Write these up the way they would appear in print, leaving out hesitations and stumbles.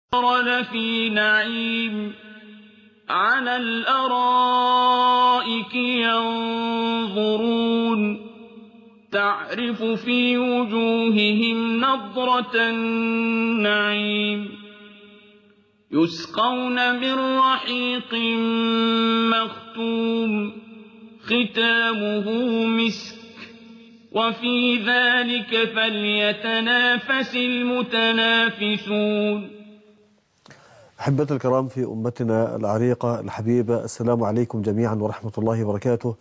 لفي نعيم على الأرائك ينظرون تعرف في وجوههم نضرة النعيم يسقون من رحيق مختوم ختامه مسك وفي ذلك فليتنافس المتنافسون. أحبتي الكرام في أمتنا العريقة الحبيبة، السلام عليكم جميعا ورحمة الله وبركاته.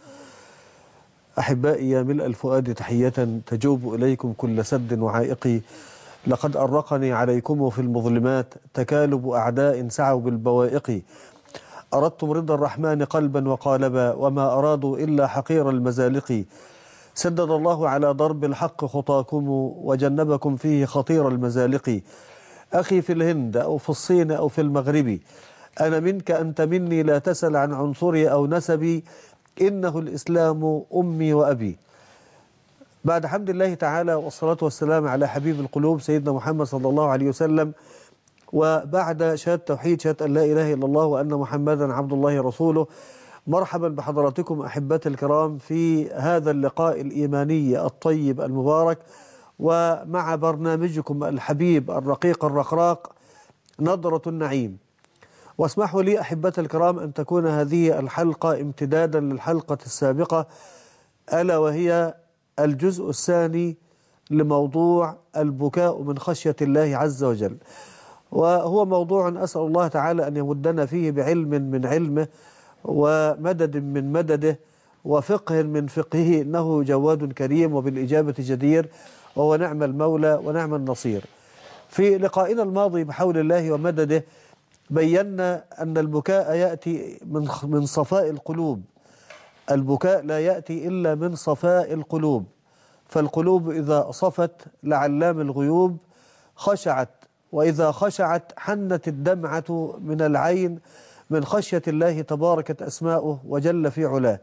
أحبائي يا ملء الفؤاد تحية تجوب إليكم كل سد وعائق. لقد أرقني عليكم في المظلمات تكالب أعداء سعوا بالبوائق. أردتم رضا الرحمن قلبا وقالبا وما أرادوا إلا حقير المزالق. سدد الله على ضرب الحق خطاكم وجنبكم فيه خطير المزالق. أخي في الهند أو في الصين أو في المغرب، أنا منك أنت مني، لا تسل عن عنصري أو نسبي، إنه الإسلام أمي وأبي. بعد حمد الله تعالى والصلاة والسلام على حبيب القلوب سيدنا محمد صلى الله عليه وسلم، وبعد شهادة توحيد، شهادة أن لا إله إلا الله وأن محمدا عبد الله رسوله، مرحبا بحضراتكم أحبتي الكرام في هذا اللقاء الإيماني الطيب المبارك، ومع برنامجكم الحبيب الرقيق الرقراق نضرة النعيم. واسمحوا لي أحبتي الكرام أن تكون هذه الحلقة امتدادا للحلقة السابقة، ألا وهي الجزء الثاني لموضوع البكاء من خشية الله عز وجل، وهو موضوع أسأل الله تعالى أن يمدنا فيه بعلم من علمه ومدد من مدده وفقه من فقهه، إنه جواد كريم وبالإجابة جدير، وهو نعم المولى ونعم النصير. في لقائنا الماضي بحول الله ومدده بينا أن البكاء يأتي من صفاء القلوب. البكاء لا يأتي إلا من صفاء القلوب، فالقلوب إذا صفت لعلام الغيوب خشعت، وإذا خشعت حنت الدمعة من العين من خشية الله تباركت أسماؤه وجل في علاه.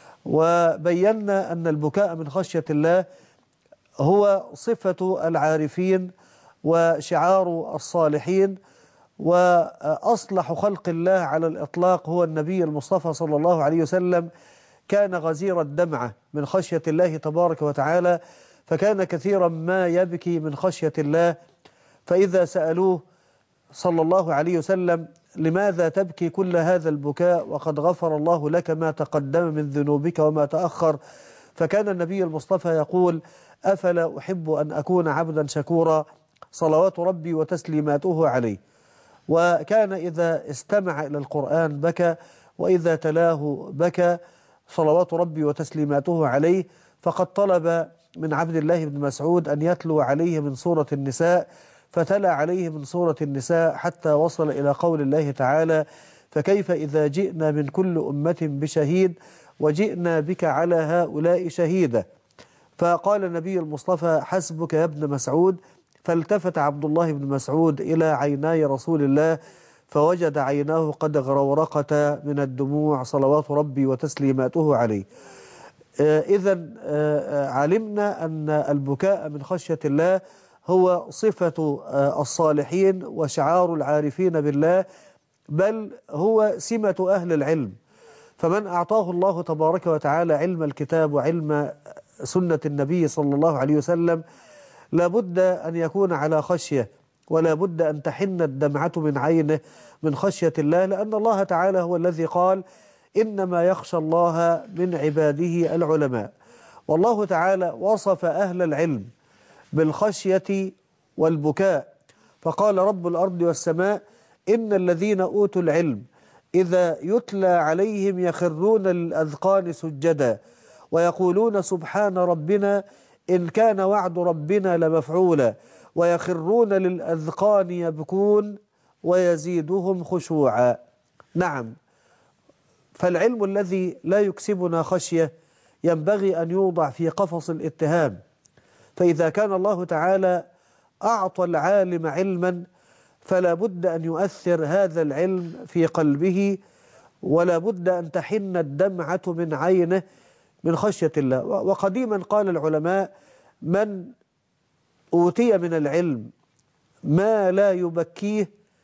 وبينا أن البكاء من خشية الله هو صفة العارفين وشعار الصالحين، وأصلح خلق الله على الإطلاق هو النبي المصطفى صلى الله عليه وسلم. كان غزير الدمعة من خشية الله تبارك وتعالى، فكان كثيرا ما يبكي من خشية الله، فإذا سألوه صلى الله عليه وسلم لماذا تبكي كل هذا البكاء وقد غفر الله لك ما تقدم من ذنوبك وما تأخر، فكان النبي المصطفى يقول: أفلا أحب أن أكون عبدا شكورا، صلوات ربي وتسليماته عليه. وكان إذا استمع إلى القرآن بكى، وإذا تلاه بكى، صلوات ربي وتسليماته عليه. فقد طلب من عبد الله بن مسعود أن يتلو عليه من سورة النساء، فتلا عليه من سورة النساء حتى وصل إلى قول الله تعالى: فكيف إذا جئنا من كل أمة بشهيد وجئنا بك على هؤلاء شهيدا. فقال النبي المصطفى: حسبك يا ابن مسعود. فالتفت عبد الله بن مسعود إلى عيناي رسول الله فوجد عيناه قد غرورقتا من الدموع، صلوات ربي وتسليماته عليه. إذن علمنا أن البكاء من خشية الله هو صفة الصالحين وشعار العارفين بالله، بل هو سمة أهل العلم. فمن أعطاه الله تبارك وتعالى علم الكتاب وعلم سنة النبي صلى الله عليه وسلم لابد أن يكون على خشية، ولا بد أن تحن الدمعة من عينه من خشية الله، لأن الله تعالى هو الذي قال: إنما يخشى الله من عباده العلماء. والله تعالى وصف أهل العلم بالخشية والبكاء، فقال: رب الأرض والسماء إن الذين أوتوا العلم إذا يتلى عليهم يخرون للأذقان سجدا ويقولون سبحان ربنا إن كان وعد ربنا لمفعولا ويخرون للأذقان يبكون ويزيدهم خشوعا. نعم، فالعلم الذي لا يكسبنا خشية ينبغي أن يوضع في قفص الاتهام. فإذا كان الله تعالى أعطى العالم علما فلا بد أن يؤثر هذا العلم في قلبه، ولا بد أن تحن الدمعة من عينه من خشية الله. وقديما قال العلماء: من أوتي من العلم ما لا يبكيه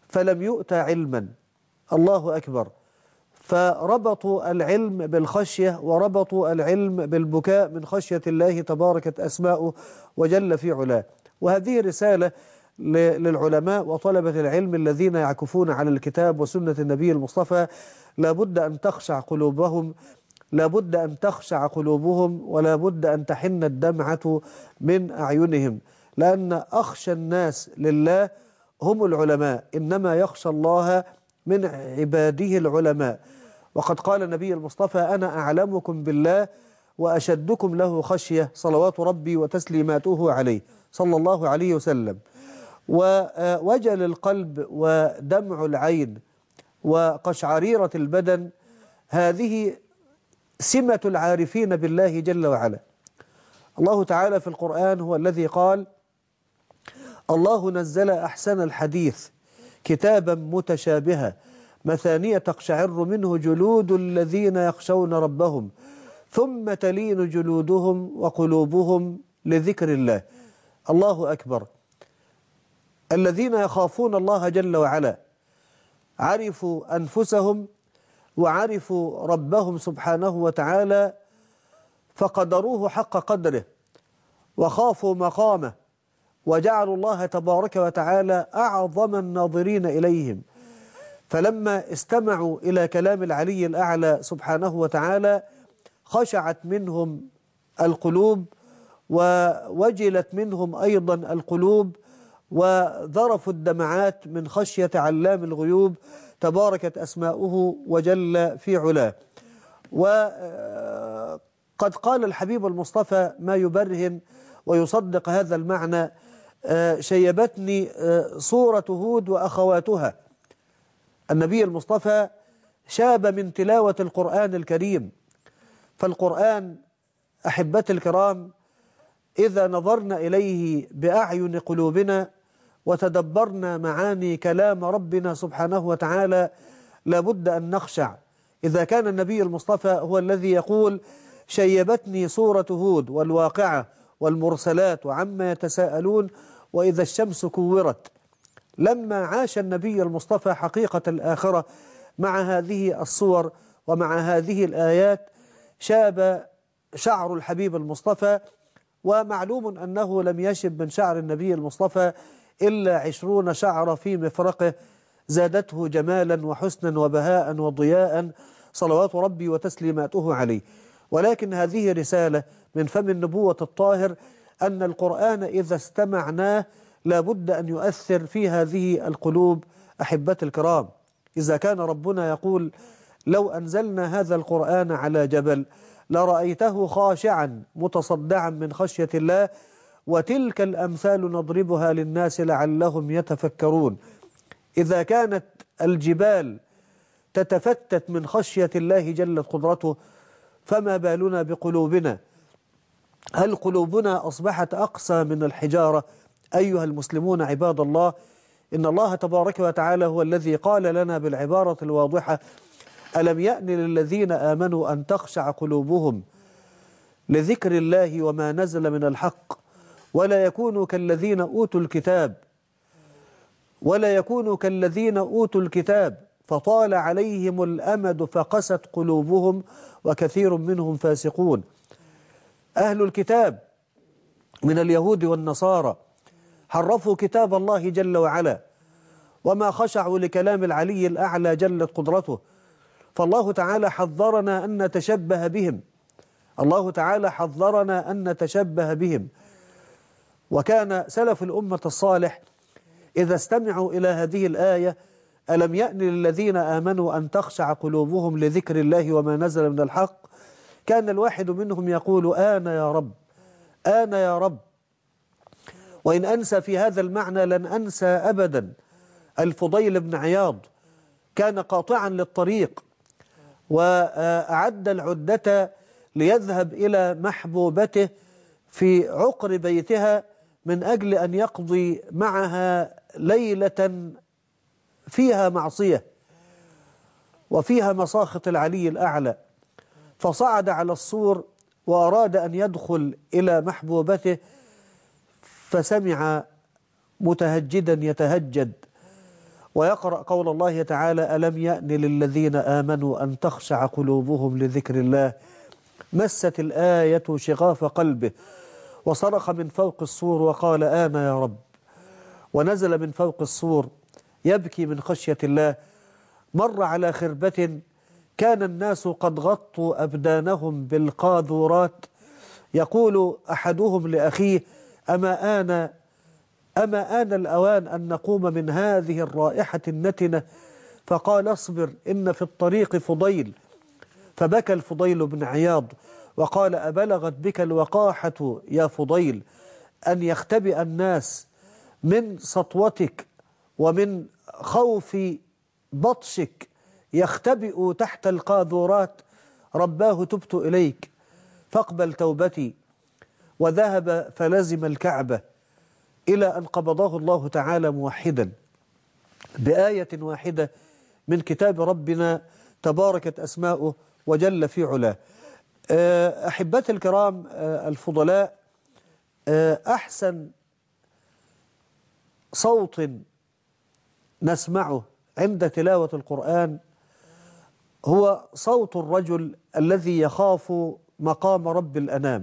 فلم يؤت علما. الله أكبر. فربطوا العلم بالخشية، وربطوا العلم بالبكاء من خشية الله تباركت أسماؤه وجل في علاه. وهذه رسالة للعلماء وطلبة العلم الذين يعكفون على الكتاب وسنة النبي المصطفى. لابد أن تخشع قلوبهم، لابد أن تخشع قلوبهم، ولا بد أن تحن الدمعة من أعينهم، لأن أخشى الناس لله هم العلماء، إنما يخشى الله من عباده العلماء. وقد قال النبي المصطفى: أنا أعلمكم بالله وأشدكم له خشية، صلوات ربي وتسليماته عليه صلى الله عليه وسلم. ووجل القلب ودمع العين وقشعريرة البدن هذه سمة العارفين بالله جل وعلا. الله تعالى في القرآن هو الذي قال: الله نزل أحسن الحديث كتابا متشابها مثانية تقشعر منه جلود الذين يخشون ربهم ثم تلين جلودهم وقلوبهم لذكر الله. الله أكبر. الذين يخافون الله جل وعلا عرفوا أنفسهم وعرفوا ربهم سبحانه وتعالى فقدروه حق قدره وخافوا مقامه، وجعلوا الله تبارك وتعالى أعظم الناظرين إليهم. فلما استمعوا إلى كلام العلي الأعلى سبحانه وتعالى خشعت منهم القلوب ووجلت منهم أيضا القلوب وذرفوا الدمعات من خشية علام الغيوب تباركت أسماؤه وجل في علاه. وقد قال الحبيب المصطفى ما يبرهن ويصدق هذا المعنى: شيبتني صورة هود وأخواتها. النبي المصطفى شاب من تلاوة القرآن الكريم. فالقرآن أحبتي الكرام إذا نظرنا إليه بأعين قلوبنا وتدبرنا معاني كلام ربنا سبحانه وتعالى لابد أن نخشع. إذا كان النبي المصطفى هو الذي يقول: شيبتني صورة هود والواقعة والمرسلات وعما يتساءلون وإذا الشمس كورت. لما عاش النبي المصطفى حقيقة الآخرة مع هذه الصور ومع هذه الآيات شاب شعر الحبيب المصطفى. ومعلوم أنه لم يشب من شعر النبي المصطفى إلا 20 شعرة في مفرقه زادته جمالا وحسنا وبهاء وضياء صلوات ربي وتسليماته عليه. ولكن هذه رسالة من فم النبوة الطاهر أن القرآن إذا استمعناه لابد أن يؤثر في هذه القلوب. أحبتي الكرام، إذا كان ربنا يقول: لو أنزلنا هذا القرآن على جبل لرأيته خاشعا متصدعا من خشية الله وتلك الأمثال نضربها للناس لعلهم يتفكرون. إذا كانت الجبال تتفتت من خشية الله جلت قدرته فما بالنا بقلوبنا؟ هل قلوبنا أصبحت أقسى من الحجارة؟ أيها المسلمون عباد الله، إن الله تبارك وتعالى هو الذي قال لنا بالعبارة الواضحة: ألم يأن للذين آمنوا أن تخشع قلوبهم لذكر الله وما نزل من الحق ولا يكونوا كالذين أوتوا الكتاب فطال عليهم الأمد فقست قلوبهم وكثير منهم فاسقون. أهل الكتاب من اليهود والنصارى حرفوا كتاب الله جل وعلا وما خشعوا لكلام العلي الأعلى جلت قدرته. فالله تعالى حذرنا أن نتشبه بهم، الله تعالى حذرنا أن نتشبه بهم. وكان سلف الأمة الصالح إذا استمعوا إلى هذه الآية: ألم يأن للذين آمنوا أن تخشع قلوبهم لذكر الله وما نزل من الحق، كان الواحد منهم يقول: آنا يا رب، آنا يا رب. وإن أنسى في هذا المعنى لن أنسى أبدا الفضيل بن عياض، كان قاطعا للطريق وأعد العدة ليذهب إلى محبوبته في عقر بيتها من أجل أن يقضي معها ليلة فيها معصية وفيها مساخط العلي الأعلى. فصعد على السور وأراد أن يدخل إلى محبوبته فسمع متهجدا يتهجد ويقرأ قول الله تعالى: ألم يأن للذين آمنوا أن تخشع قلوبهم لذكر الله. مست الآية شغاف قلبه وصرخ من فوق السور وقال: آن يا رب. ونزل من فوق السور يبكي من خشية الله. مر على خربة كان الناس قد غطوا أبدانهم بالقاذورات، يقول أحدهم لأخيه: أما آن الأوان أن نقوم من هذه الرائحة النتنة؟ فقال: اصبر إن في الطريق فضيل. فبكى الفضيل بن عياض وقال: أبلغت بك الوقاحة يا فضيل أن يختبئ الناس من سطوتك ومن خوف بطشك، يختبئ تحت القاذورات؟ رباه تبت إليك فاقبل توبتي. وذهب فلزم الكعبة إلى أن قبضه الله تعالى موحدا بآية واحدة من كتاب ربنا تباركت أسماؤه وجل في علاه. أحبتي الكرام الفضلاء، أحسن صوت نسمعه عند تلاوة القرآن هو صوت الرجل الذي يخاف مقام رب الأنام.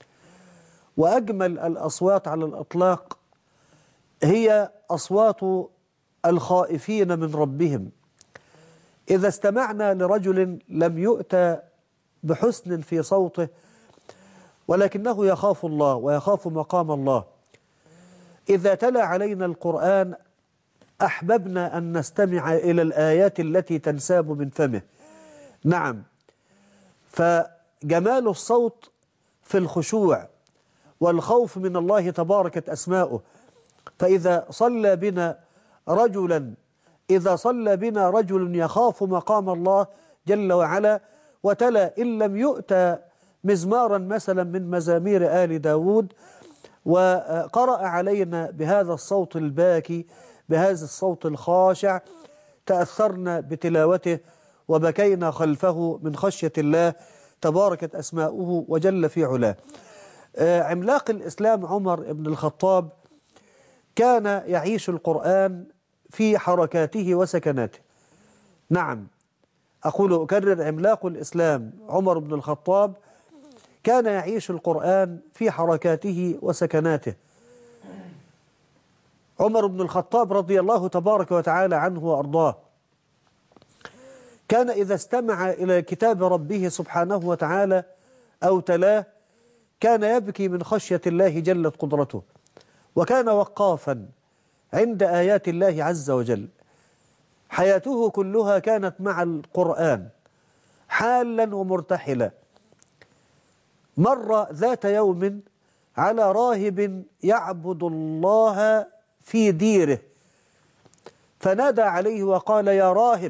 وأجمل الأصوات على الإطلاق هي أصوات الخائفين من ربهم. إذا استمعنا لرجل لم يؤتى بحسن في صوته ولكنه يخاف الله ويخاف مقام الله، إذا تلا علينا القرآن أحببنا أن نستمع إلى الآيات التي تنساب من فمه. نعم، فجمال الصوت في الخشوع والخوف من الله تباركت أسماؤه. فإذا صلى بنا رجل يخاف مقام الله جل وعلا وتلا إن لم يؤتى مزمارا مثلا من مزامير آل داود وقرأ علينا بهذا الصوت الباكي بهذا الصوت الخاشع، تأثرنا بتلاوته وبكينا خلفه من خشية الله تباركت أسماؤه وجل في علاه. عملاق الإسلام عمر بن الخطاب كان يعيش القرآن في حركاته وسكناته. نعم، أكرر: عملاق الإسلام عمر بن الخطاب كان يعيش القرآن في حركاته وسكناته. عمر بن الخطاب رضي الله تبارك وتعالى عنه وأرضاه كان إذا استمع إلى كتاب ربه سبحانه وتعالى أو تلاه كان يبكي من خشية الله جلت قدرته، وكان وقافا عند آيات الله عز وجل. حياته كلها كانت مع القرآن حالا ومرتحلا. مر ذات يوم على راهب يعبد الله في ديره فنادى عليه وقال: يا راهب.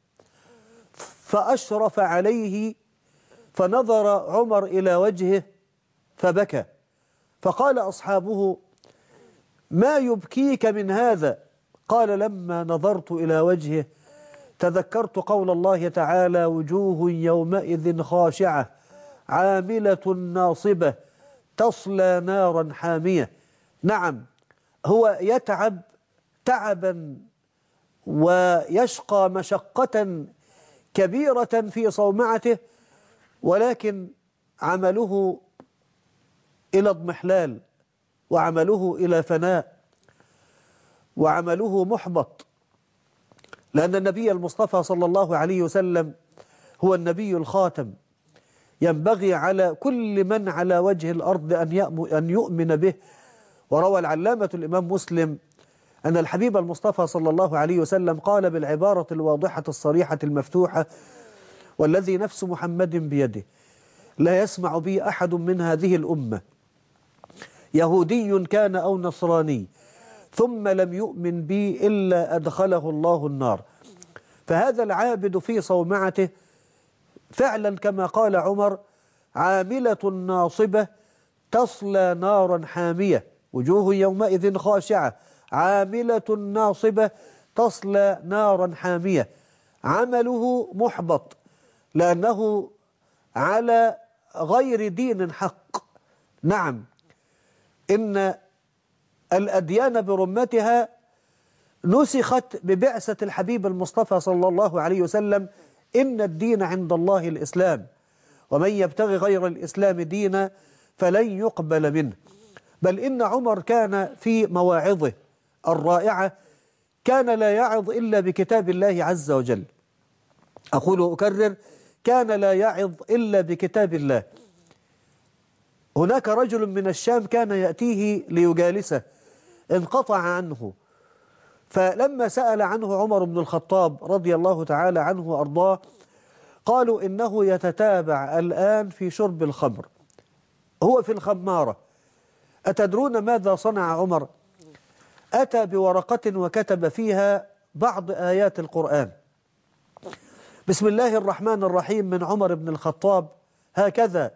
فأشرف عليه فنظر عمر إلى وجهه فبكى. فقال أصحابه: ما يبكيك من هذا؟ قال: لما نظرت إلى وجهه تذكرت قول الله تعالى: وجوه يومئذ خاشعة عاملة ناصبة تصلى نارا حامية. نعم، هو يتعب تعبا ويشقى مشقة كبيرة في صومعته، ولكن عمله إلى اضمحلال وعمله إلى فناء وعمله محبط، لأن النبي المصطفى صلى الله عليه وسلم هو النبي الخاتم. ينبغي على كل من على وجه الأرض أن يؤمن به. وروى العلامة الإمام مسلم أن الحبيب المصطفى صلى الله عليه وسلم قال بالعبارة الواضحة الصريحة المفتوحة: والذي نفس محمد بيده لا يسمع بي أحد من هذه الأمة يهودي كان أو نصراني ثم لم يؤمن بي إلا أدخله الله النار. فهذا العابد في صومعته فعلا كما قال عمر: عاملة ناصبة تصلى نارا حامية. وجوه يومئذ خاشعة عاملة ناصبة تصلى نارا حامية. عمله محبط لأنه على غير دين حق. نعم، إن الأديان برمتها نسخت ببعثة الحبيب المصطفى صلى الله عليه وسلم: إن الدين عند الله الإسلام، ومن يبتغي غير الإسلام دينا فلن يقبل منه. بل إن عمر كان في مواعظه الرائعة كان لا يعظ إلا بكتاب الله عز وجل. أقول وأكرر: كان لا يعظ إلا بكتاب الله. هناك رجل من الشام كان يأتيه ليجالسه، انقطع عنه، فلما سأل عنه عمر بن الخطاب رضي الله تعالى عنه وأرضاه قالوا إنه يتتابع الآن في شرب الخمر، هو في الخمارة. أتدرون ماذا صنع عمر؟ أتى بورقة وكتب فيها بعض آيات القرآن. بسم الله الرحمن الرحيم من عمر بن الخطاب، هكذا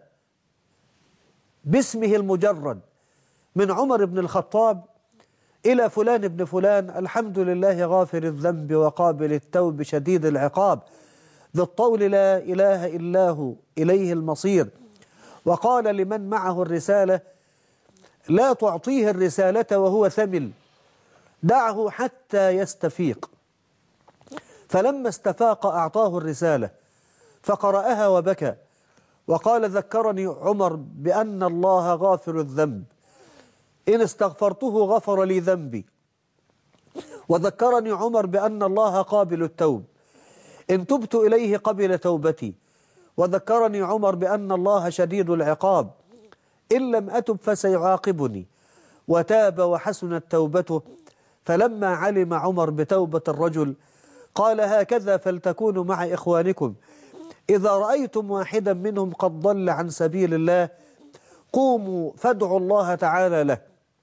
باسمه المجرد: من عمر بن الخطاب إلى فلان ابن فلان، الحمد لله غافر الذنب وقابل التوب شديد العقاب ذي الطول لا إله إلا هو إليه المصير. وقال لمن معه الرسالة: لا تعطيه الرسالة وهو ثمل، دعه حتى يستفيق. فلما استفاق أعطاه الرسالة فقرأها وبكى وقال: ذكرني عمر بأن الله غافر الذنب، إن استغفرته غفر لي ذنبي. وذكرني عمر بأن الله قابل التوب، إن تبت إليه قبل توبتي. وذكرني عمر بأن الله شديد العقاب، إن لم أتب فسيعاقبني. وتاب وحسنت توبته. فلما علم عمر بتوبة الرجل قال: هكذا فلتكونوا مع إخوانكم، إذا رأيتم واحدا منهم قد ضل عن سبيل الله قوموا فادعوا الله تعالى له،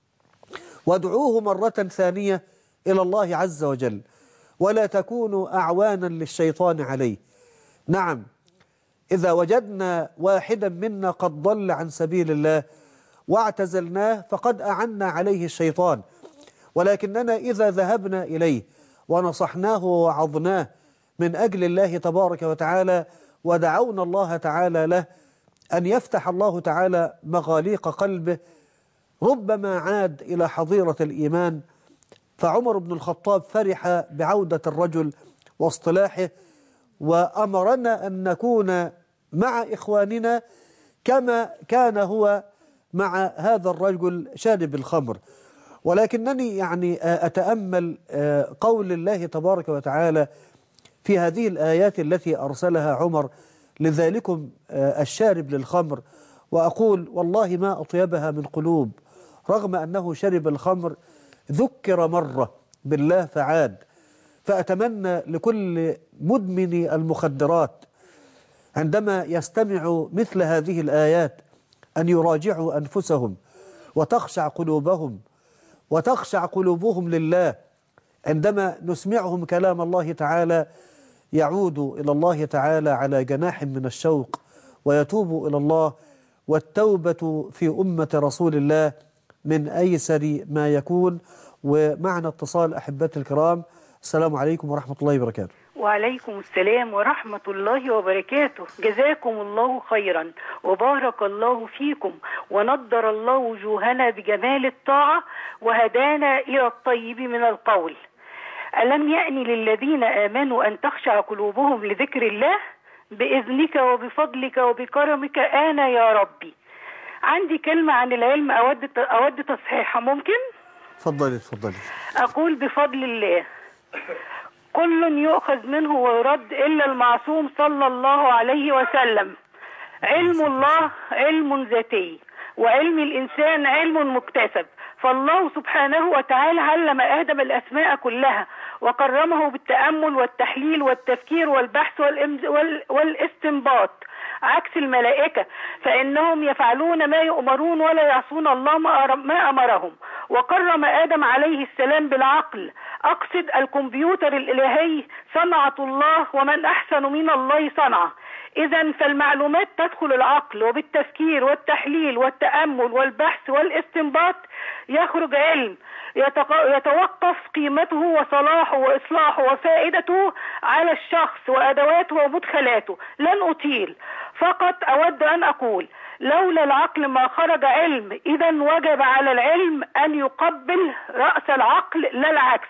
وادعوه مرة ثانية إلى الله عز وجل، ولا تكونوا أعوانا للشيطان عليه. نعم، إذا وجدنا واحدا منا قد ضل عن سبيل الله واعتزلناه فقد أعنا عليه الشيطان، ولكننا إذا ذهبنا إليه ونصحناه ووعظناه من أجل الله تبارك وتعالى ودعونا الله تعالى له أن يفتح الله تعالى مغاليق قلبه، ربما عاد إلى حظيرة الإيمان. فعمر بن الخطاب فرح بعودة الرجل واصطلاحه، وأمرنا أن نكون مع إخواننا كما كان هو مع هذا الرجل شارب الخمر. ولكنني يعني أتأمل قول الله تبارك وتعالى في هذه الآيات التي أرسلها عمر لذلكم الشارب للخمر، وأقول: والله ما أطيبها من قلوب، رغم أنه شرب الخمر ذكر مرة بالله فعاد. فأتمنى لكل مدمن المخدرات عندما يستمعوا مثل هذه الآيات أن يراجعوا أنفسهم وتخشع قلوبهم لله. عندما نسمعهم كلام الله تعالى يعودوا إلى الله تعالى على جناح من الشوق ويتوبوا إلى الله. والتوبة في أمة رسول الله من أيسر ما يكون. ومعنا اتصال أحبتي الكرام. السلام عليكم ورحمة الله وبركاته. وعليكم السلام ورحمة الله وبركاته. جزاكم الله خيرا وبارك الله فيكم ونضر الله وجوهنا بجمال الطاعة وهدانا إلى الطيب من القول. ألم يأن للذين آمنوا أن تخشع قلوبهم لذكر الله؟ بإذنك وبفضلك وبكرمك آنا يا ربي. عندي كلمة عن العلم أود تصحيحها، ممكن؟ تفضلي. أقول: بفضل الله كل يؤخذ منه ويرد إلا المعصوم صلى الله عليه وسلم. علم الله علم ذاتي، وعلم الإنسان علم مكتسب. فالله سبحانه وتعالى علم آدم الأسماء كلها وكرمه بالتأمل والتحليل والتفكير والبحث والاستنباط، عكس الملائكة فإنهم يفعلون ما يؤمرون ولا يعصون الله ما أمرهم. وكرم آدم عليه السلام بالعقل، أقصد الكمبيوتر الإلهي صنعة الله، ومن أحسن من الله صنعة. إذن فالمعلومات تدخل العقل، وبالتفكير والتحليل والتأمل والبحث والاستنباط يخرج علم يتوقف قيمته وصلاحه وإصلاحه وفائدته على الشخص وأدواته ومدخلاته. لن أطيل، فقط أود أن أقول: لولا العقل ما خرج علم. إذن وجب على العلم أن يقبل رأس العقل لا العكس.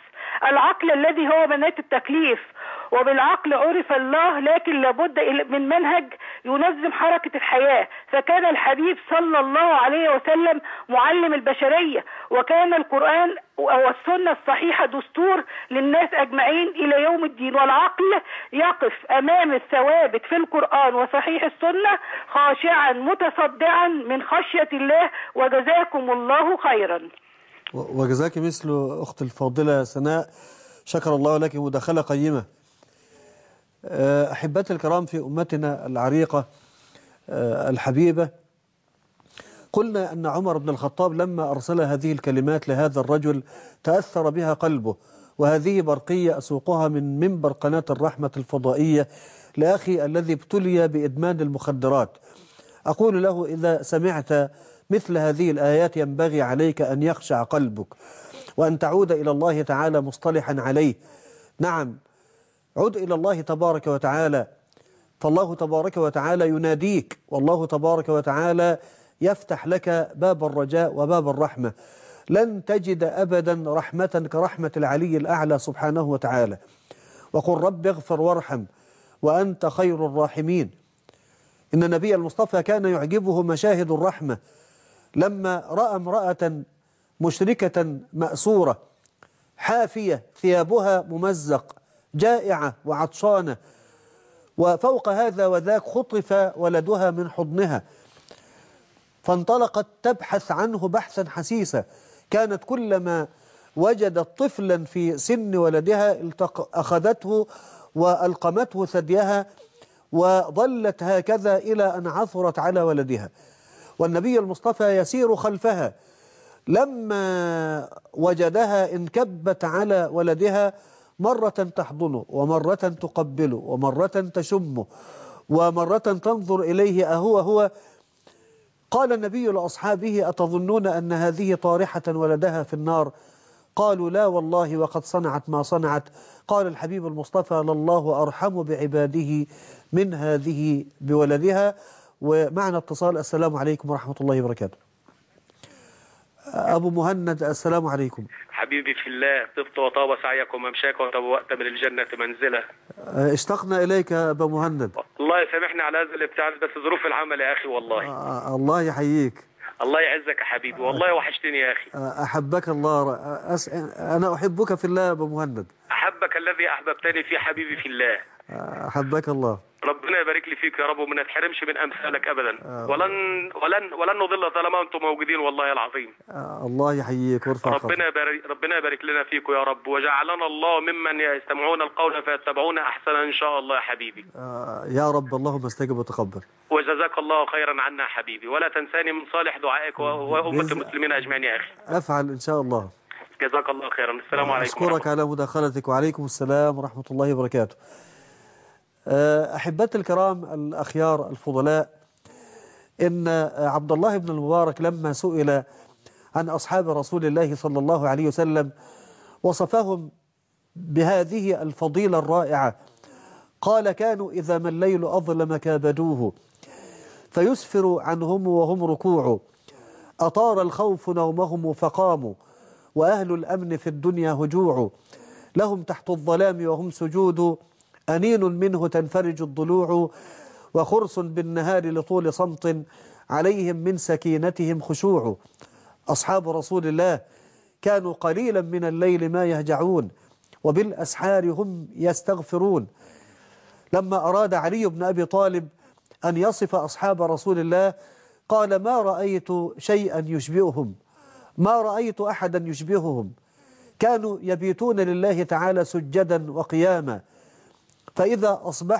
العقل الذي هو مناط التكليف، وبالعقل عرف الله، لكن لابد من منهج ينظم حركة الحياة. فكان الحبيب صلى الله عليه وسلم معلم البشرية، وكان القرآن والسنة الصحيحة دستور للناس أجمعين إلى يوم الدين. والعقل يقف أمام الثوابت في القرآن وصحيح السنة خاشعا متصدعا من خشية الله. وجزاكم الله خيرا. وجزاك مثل أخت الفاضلة سناء، شكر الله لك مداخلة قيمة. أحبتي الكرام، في أمتنا العريقة الحبيبة، قلنا أن عمر بن الخطاب لما أرسل هذه الكلمات لهذا الرجل تأثر بها قلبه، وهذه برقية أسوقها من منبر قناة الرحمة الفضائية لأخي الذي ابتلي بإدمان المخدرات. أقول له: إذا سمعت مثل هذه الآيات ينبغي عليك أن يخشع قلبك وأن تعود إلى الله تعالى مصطلحا عليه. نعم، عد إلى الله تبارك وتعالى، فالله تبارك وتعالى يناديك، والله تبارك وتعالى يفتح لك باب الرجاء وباب الرحمة. لن تجد أبدا رحمة كرحمة العلي الأعلى سبحانه وتعالى. وقل رب اغفر وارحم وأنت خير الراحمين. إن النبي المصطفى كان يعجبه مشاهد الرحمة، لما رأى امرأة مشركة مأسورة حافية ثيابها ممزق جائعة وعطشانة، وفوق هذا وذاك خطف ولدها من حضنها، فانطلقت تبحث عنه بحثا حسيسا. كانت كلما وجدت طفلا في سن ولدها أخذته وألقمته ثديها، وظلت هكذا إلى أن عثرت على ولدها. والنبي المصطفى يسير خلفها، لما وجدها انكبت على ولدها، مرة تحضنه ومرة تقبله ومرة تشمه ومرة تنظر إليه أهو. قال النبي لأصحابه: أتظنون أن هذه طارحة ولدها في النار؟ قالوا: لا والله، وقد صنعت ما صنعت. قال الحبيب المصطفى: لله أرحم بعباده من هذه بولدها. ومعنا اتصال. السلام عليكم ورحمة الله وبركاته. أبو مهند، السلام عليكم. حبيبي في الله، طبت وطاب سعيك وممشاك وتبوأت من الجنة منزلة. اشتقنا إليك يا أبا مهند. الله يسامحني على هذا الابتعاد، بس ظروف العمل يا أخي والله. الله يحييك. الله يعزك يا حبيبي، والله وحشتني يا أخي. أحبك الله. أنا أحبك في الله يا أبا مهند. أحبك الذي أحببتني فيه حبيبي في الله. أحبك الله. ربنا يبارك لي فيك يا رب، وما نتحرمش من أمثالك أبدا. ولن نضل طالما أنتم موجودين والله العظيم. الله يحييك ويرفع قدرك. ربنا يبارك لنا فيكم يا رب، وجعلنا الله ممن يستمعون القول فيتبعون أحسنه إن شاء الله يا حبيبي. يا رب، اللهم استجب وتقبل. وجزاك الله خيرا عنا حبيبي، ولا تنساني من صالح دعائك وأمة المسلمين أجمعين يا أخي. أفعل إن شاء الله. جزاك الله خيرا. السلام عليكم. أشكرك على مداخلتك. وعليكم السلام ورحمة الله وبركاته. أحبتي الكرام الأخيار الفضلاء، إن عبد الله بن المبارك لما سئل عن أصحاب رسول الله صلى الله عليه وسلم وصفهم بهذه الفضيلة الرائعة، قال: كانوا إذا ما الليل أظلم كابدوه، فيسفر عنهم وهم ركوع، أطار الخوف نومهم فقاموا، وأهل الأمن في الدنيا هجوع، لهم تحت الظلام وهم سجود، أنين منه تنفرج الضلوع، وخرس بالنهار لطول صمت، عليهم من سكينتهم خشوع. أصحاب رسول الله كانوا قليلا من الليل ما يهجعون، وبالأسحار هم يستغفرون. لما أراد علي بن أبي طالب أن يصف أصحاب رسول الله قال: ما رأيت شيئا يشبههم، ما رأيت أحدا يشبههم. كانوا يبيتون لله تعالى سجدا وقياما، فإذا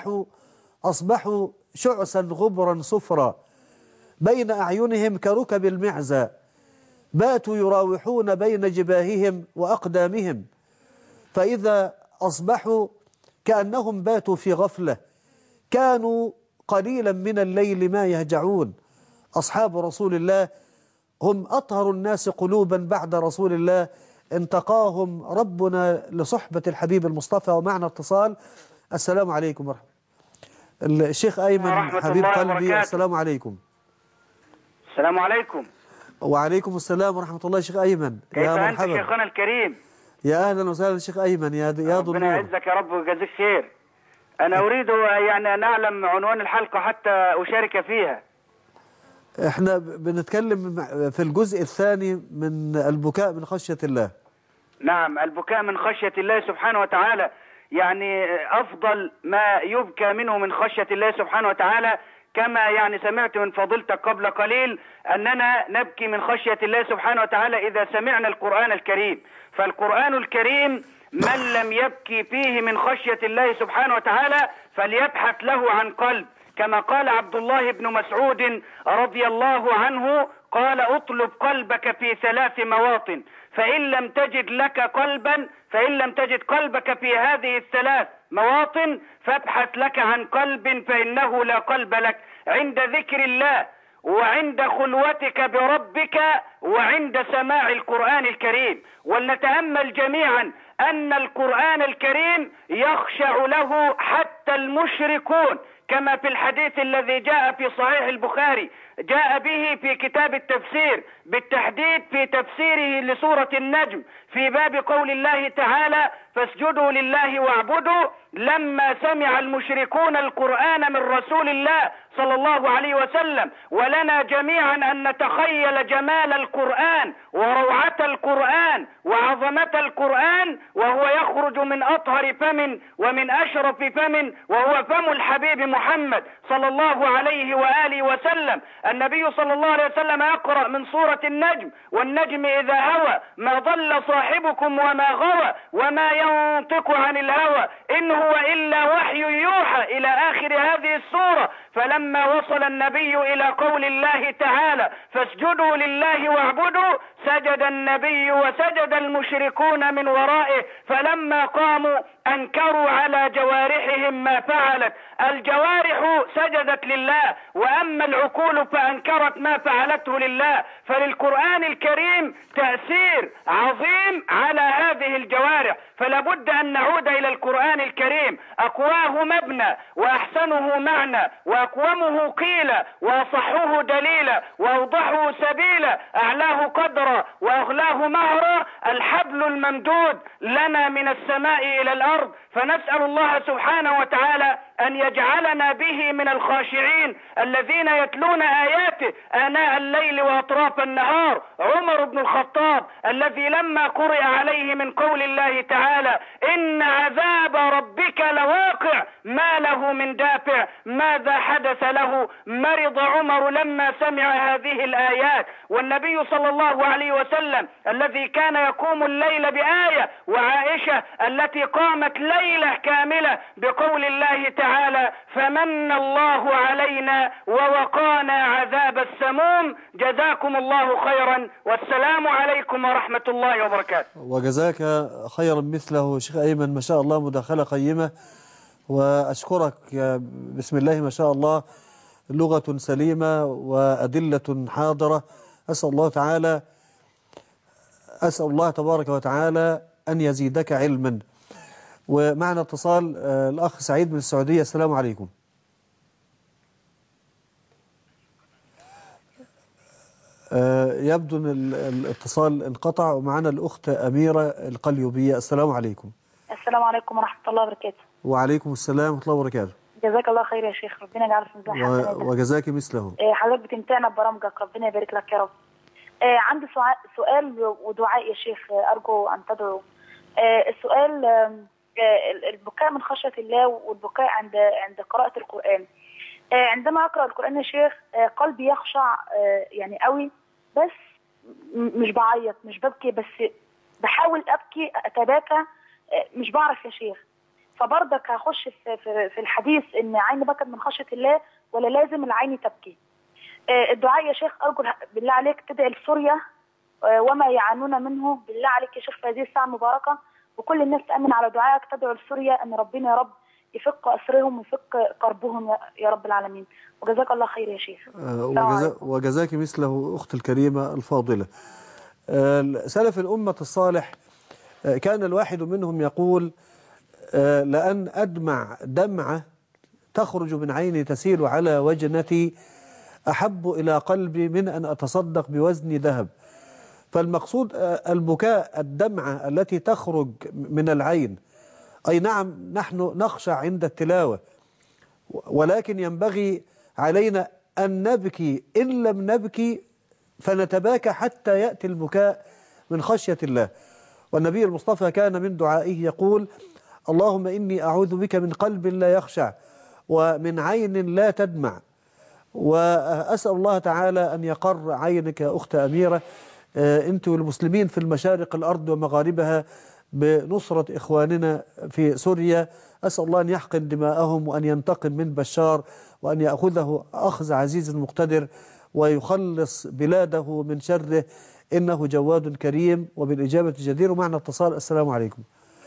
أصبحوا شعثا غبرا صفرا، بين أعينهم كركب المعزى، باتوا يراوحون بين جباههم وأقدامهم، فإذا أصبحوا كأنهم باتوا في غفلة، كانوا قليلا من الليل ما يهجعون. أصحاب رسول الله هم أطهر الناس قلوبا بعد رسول الله، انتقاهم ربنا لصحبة الحبيب المصطفى. ومعنا اتصال. السلام عليكم ورحمة الله. الشيخ أيمن حبيب قلبي، السلام عليكم. السلام عليكم. وعليكم السلام ورحمة الله. شيخ أيمن، يا مرحبا. كيف أنت شيخنا الكريم؟ يا أهلا وسهلا شيخ أيمن يا ضمور. ربنا يعزك يا رب ويجازيك خير. أنا أريد يعني أن أعلم عنوان الحلقة حتى أشارك فيها. احنا بنتكلم في الجزء الثاني من البكاء من خشية الله. نعم، البكاء من خشية الله سبحانه وتعالى، يعني أفضل ما يبكى منه من خشية الله سبحانه وتعالى، كما يعني سمعت من فضيلتك قبل قليل أننا نبكي من خشية الله سبحانه وتعالى إذا سمعنا القرآن الكريم. فالقرآن الكريم من لم يبكي فيه من خشية الله سبحانه وتعالى فليبحث له عن قلب، كما قال عبد الله بن مسعود رضي الله عنه قال: اطلب قلبك في 3 مواطن، فإن لم تجد قلبك في هذه ال3 مواطن فابحث لك عن قلب فإنه لا قلب لك عند ذكر الله وعند خلوتك بربك وعند سماع القرآن الكريم. ولنتأمل جميعا أن القرآن الكريم يخشع له حتى المشركون، كما في الحديث الذي جاء في صحيح البخاري، جاء به في كتاب التفسير بالتحديد في تفسيره لسورة النجم في باب قول الله تعالى: فاسجدوا لله واعبدوا. لما سمع المشركون القرآن من رسول الله صلى الله عليه وسلم، ولنا جميعا أن نتخيل جمال القرآن وروعة القرآن وعظمة القرآن وهو يخرج من أطهر فم ومن أشرف فم وهو فم الحبيب محمد صلى الله عليه وآله وسلم. النبي صلى الله عليه وسلم يقرأ من سورة النجم: والنجم إذا هوى ما ضل صاحبكم وما غوى وما ينطق عن الهوى إن هو إلا وحي يوحى إلى آخر هذه السورة. فلما وصل النبي إلى قول الله تعالى: فاسجدوا لله واعبدوا، سجد النبي وسجد المشركون من ورائه، فلما قاموا أنكروا على جوارحهم ما فعلت. الجوارح سجدت لله، وأما العقول فأنكرت ما فعلته لله. فللقرآن الكريم تأثير عظيم على هذه الجوارح، فلا بد أن نعود إلى القرآن الكريم. أقواه مبنى وأحسنه معنى وأقومه قيلا وأصحه دليلا وأوضحه سبيلا، أعلاه قدرا وأغلاه مهرا، الحبل الممدود لنا من السماء إلى الأرض. فنسأل الله سبحانه وتعالى أن يجعلنا به من الخاشعين الذين يتلون آياته آناء الليل وأطراف النهار. عمر بن الخطاب الذي لما قرئ عليه من قول الله تعالى: إن عذاب ربك لواقع ما له من دافع، ماذا حدث له؟ مرض عمر لما سمع هذه الآيات. والنبي صلى الله عليه وسلم الذي كان يقوم الليل بآية، وعائشة التي قامت ليلة كاملة بقول الله تعالى: فمن الله علينا ووقانا عذاب السموم. جزاكم الله خيرا، والسلام عليكم ورحمة الله وبركاته. وجزاك خيرا مثله شيخ أيمن، ما شاء الله مداخلة قيمة، وأشكرك بسم الله ما شاء الله، لغة سليمة وأدلة حاضرة. أسأل الله تبارك وتعالى أن يزيدك علما. ومعنا اتصال الأخ سعيد من السعودية. السلام عليكم. يبدو أن الاتصال انقطع. ومعنا الأخت أميرة القليوبية. السلام عليكم. السلام عليكم ورحمة الله وبركاته. وعليكم السلام ورحمة الله وبركاته. جزاك الله خير يا شيخ، ربنا يجعل في ميزان حسناتك. وجزاك مثله. حضرتك بتمتعنا ببرامجك، ربنا يبارك لك يا رب. عندي سؤال ودعاء يا شيخ، أرجو أن تدعو. السؤال البكاء من خشية الله والبكاء عند قراءة القرآن. عندما أقرأ القرآن يا شيخ قلبي يخشع يعني قوي، بس مش بعيط مش ببكي، بس بحاول أبكي أتباكى، مش بعرف يا شيخ. فبرضك هخش في الحديث إن عيني بكت من خشية الله، ولا لازم العين تبكي؟ الدعاء يا شيخ أرجو بالله عليك تدعي لسوريا وما يعانون منه، بالله عليك يا شيخ في هذه الساعة المباركة، وكل الناس تأمن على دعائك، تدعو لسوريا أن ربنا يا رب يفك أسرهم ويفك كربهم يا رب العالمين. وجزاك الله خير يا شيخ. وجزاك مثله أخت الكريمة الفاضلة. سلف الأمة الصالح كان الواحد منهم يقول: لأن أدمع دمعة تخرج من عيني تسيل على وجنتي أحب إلى قلبي من أن أتصدق بوزن ذهب. فالمقصود البكاء، الدمعة التي تخرج من العين. أي نعم نحن نخشع عند التلاوة، ولكن ينبغي علينا أن نبكي، إن لم نبكي فنتباكى حتى يأتي البكاء من خشية الله. والنبي المصطفى كان من دعائه يقول: اللهم إني أعوذ بك من قلب لا يخشع ومن عين لا تدمع. وأسأل الله تعالى أن يقر عينك يا أخت أميرة، أنت والمسلمين في المشارق الأرض ومغاربها بنصرة إخواننا في سوريا. أسأل الله أن يحقن دماءهم وأن ينتقم من بشار وأن يأخذه أخذ عزيز مقتدر ويخلص بلاده من شره، إنه جواد كريم وبالإجابة جدير. ومعنا اتصال. السلام عليكم.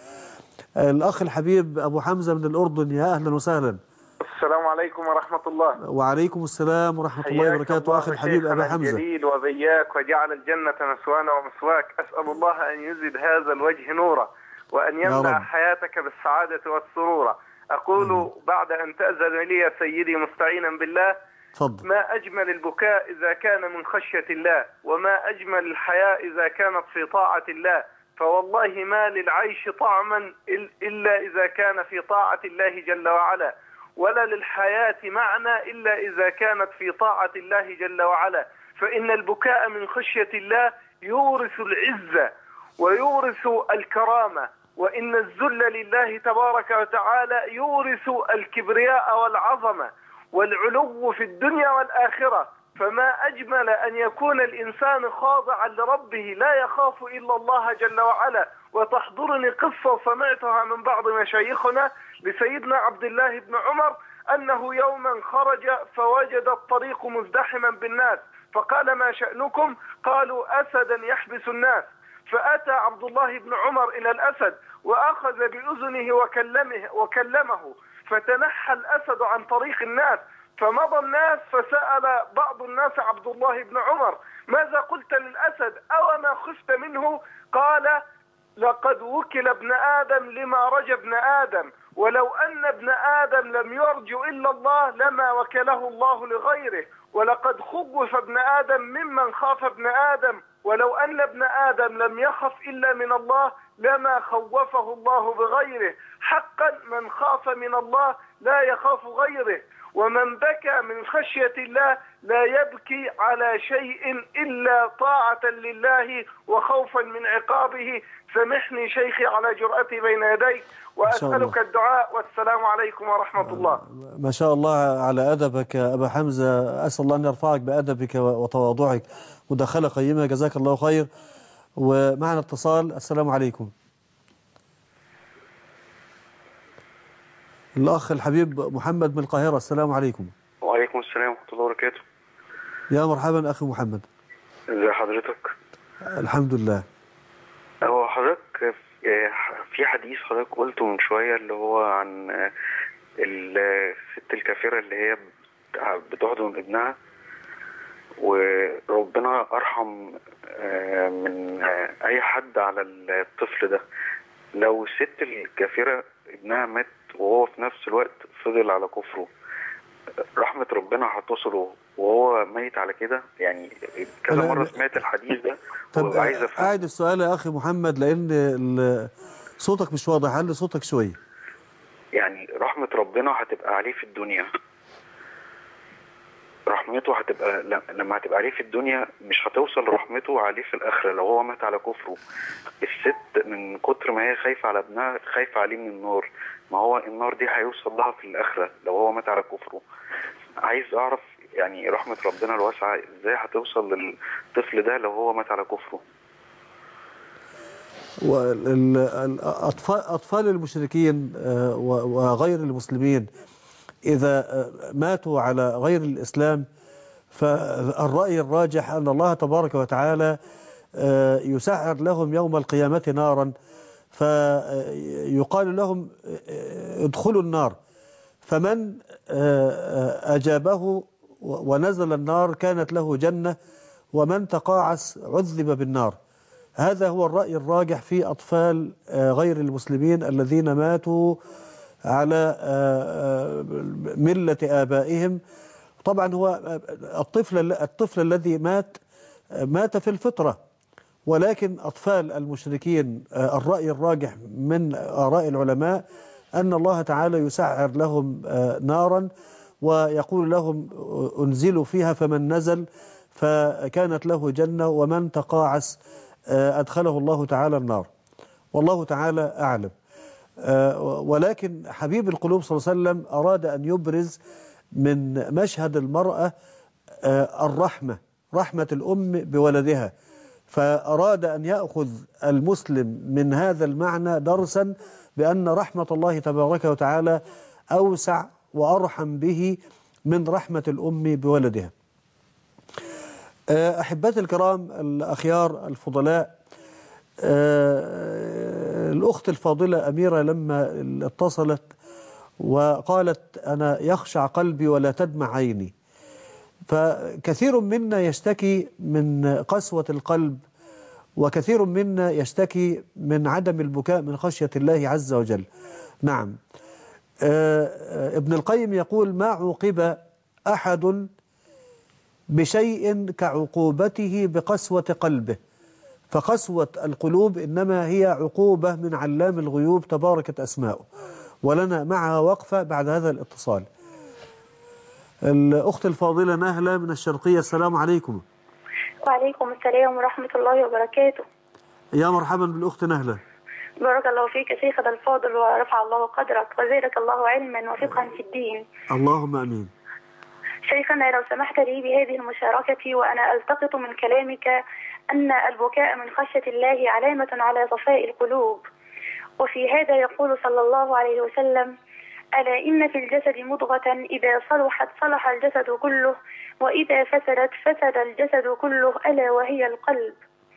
الأخ الحبيب أبو حمزة من الأردن، يا أهلا وسهلا. السلام عليكم ورحمة الله. وعليكم السلام ورحمة الله وبركاته. أخي الحبيب أبو حمزة، الجليل وبياك وجعل الجنة مسوانا ومسواك. أسأل الله أن يزد هذا الوجه نورا وأن يمنع حياتك بالسعادة والسرور. أقول بعد أن تأذن لي يا سيدي مستعينا بالله: فضل. ما أجمل البكاء إذا كان من خشية الله، وما أجمل الحياة إذا كانت في طاعة الله. فوالله ما للعيش طعما إلا إذا كان في طاعة الله جل وعلا، ولا للحياة معنى إلا إذا كانت في طاعة الله جل وعلا. فإن البكاء من خشية الله يورث العزة ويورث الكرامة، وإن الذل لله تبارك وتعالى يورث الكبرياء والعظمة والعلو في الدنيا والآخرة. فما أجمل أن يكون الإنسان خاضعا لربه لا يخاف إلا الله جل وعلا. وتحضرني قصة سمعتها من بعض مشايخنا لسيدنا عبد الله بن عمر، أنه يوما خرج فوجد الطريق مزدحما بالناس، فقال: ما شأنكم؟ قالوا: أسدا يحبس الناس. فأتى عبد الله بن عمر إلى الأسد وأخذ بأذنه وكلمه، فتنحى الأسد عن طريق الناس. فمضى الناس فسأل بعض الناس عبد الله بن عمر: ماذا قلت للأسد؟ أو ما خفت منه؟ قال: لقد وكل ابن آدم لما رجى ابن آدم، ولو أن ابن آدم لم يرجو إلا الله لما وكله الله لغيره، ولقد خوف ابن آدم ممن خاف ابن آدم، ولو أن ابن آدم لم يخف إلا من الله لما خوفه الله بغيره. حقا من خاف من الله لا يخاف غيره، ومن بكى من خشية الله لا يبكي على شيء إلا طاعة لله وخوفا من عقابه. سامحني شيخي على جرأتي بين يديك، وأسألك الدعاء، والسلام عليكم ورحمة الله. ما شاء الله على أدبك يا أبا حمزة، أسأل الله أن يرفعك بأدبك وتواضعك. مداخلة قيمة، جزاك الله خير. ومعنا اتصال. السلام عليكم. الأخ الحبيب محمد من القاهرة، السلام عليكم. وعليكم السلام ورحمة الله وبركاته. يا مرحبا أخي محمد. ازي حضرتك؟ الحمد لله. هو حضرتك في حديث حضرتك قلته من شوية اللي هو عن الست الكافرة اللي هي بتحضن ابنها، وربنا أرحم من أي حد على الطفل ده. لو الست الكافرة ابنها مات وهو في نفس الوقت فضل على كفره، رحمة ربنا هتصله وهو ميت على كده؟ يعني كذا مرة سمعت الحديث ده. طب أعيد السؤال يا أخي محمد لأن صوتك مش واضح، علي صوتك شوية. يعني رحمة ربنا هتبقى عليه في الدنيا، رحمته هتبقى لما هتبقى عليه في الدنيا مش هتوصل رحمته عليه في الآخرة لو هو مات على كفره. الست من كتر ما هي خايفة على ابنها خايفة عليه من النار، ما هو النار دي هيوصل لها في الآخرة لو هو مات على كفره. عايز أعرف يعني رحمة ربنا الواسعة إزاي هتوصل للطفل ده لو هو مات على كفره. أطفال المشركين وغير المسلمين إذا ماتوا على غير الإسلام، فالرأي الراجح أن الله تبارك وتعالى يسعر لهم يوم القيامة نارا، فيقال لهم ادخلوا النار، فمن أجابه ونزل النار كانت له جنة، ومن تقاعس عذب بالنار. هذا هو الرأي الراجح في أطفال غير المسلمين الذين ماتوا على ملة آبائهم. طبعا هو الطفل الذي مات في الفطرة، ولكن أطفال المشركين الرأي الراجح من آراء العلماء أن الله تعالى يسعر لهم نارا ويقول لهم انزلوا فيها، فمن نزل فكانت له جنة ومن تقاعس أدخله الله تعالى النار، والله تعالى أعلم. ولكن حبيب القلوب صلى الله عليه وسلم أراد أن يبرز من مشهد المرأة الرحمة، رحمة الأم بولدها، فأراد أن يأخذ المسلم من هذا المعنى درسا بأن رحمة الله تبارك وتعالى أوسع وأرحم به من رحمة الأم بولدها. أحبتي الكرام الأخيار الفضلاء، الأخت الفاضلة أميرة لما اتصلت وقالت أنا يخشع قلبي ولا تدمع عيني، فكثير منا يشتكي من قسوة القلب، وكثير منا يشتكي من عدم البكاء من خشية الله عز وجل. نعم، ابن القيم يقول ما عوقب أحد بشيء كعقوبته بقسوة قلبه، فقسوة القلوب إنما هي عقوبة من علام الغيوب تباركت أسماؤه. ولنا معها وقفة بعد هذا الاتصال. الأخت الفاضلة نهلة من الشرقية، السلام عليكم. وعليكم السلام ورحمة الله وبركاته. يا مرحبا بالأخت نهلة. بارك الله فيك شيخنا الفاضل ورفع الله قدرك وزادك الله علما وفقها في الدين. اللهم أمين. شيخنا لو سمحت لي بهذه المشاركة، وأنا ألتقط من كلامك أن البكاء من خشية الله علامة على صفاء القلوب، وفي هذا يقول صلى الله عليه وسلم ألا إن في الجسد مضغة إذا صلحت صلح الجسد كله وإذا فسدت فسد الجسد كله ألا وهي القلب،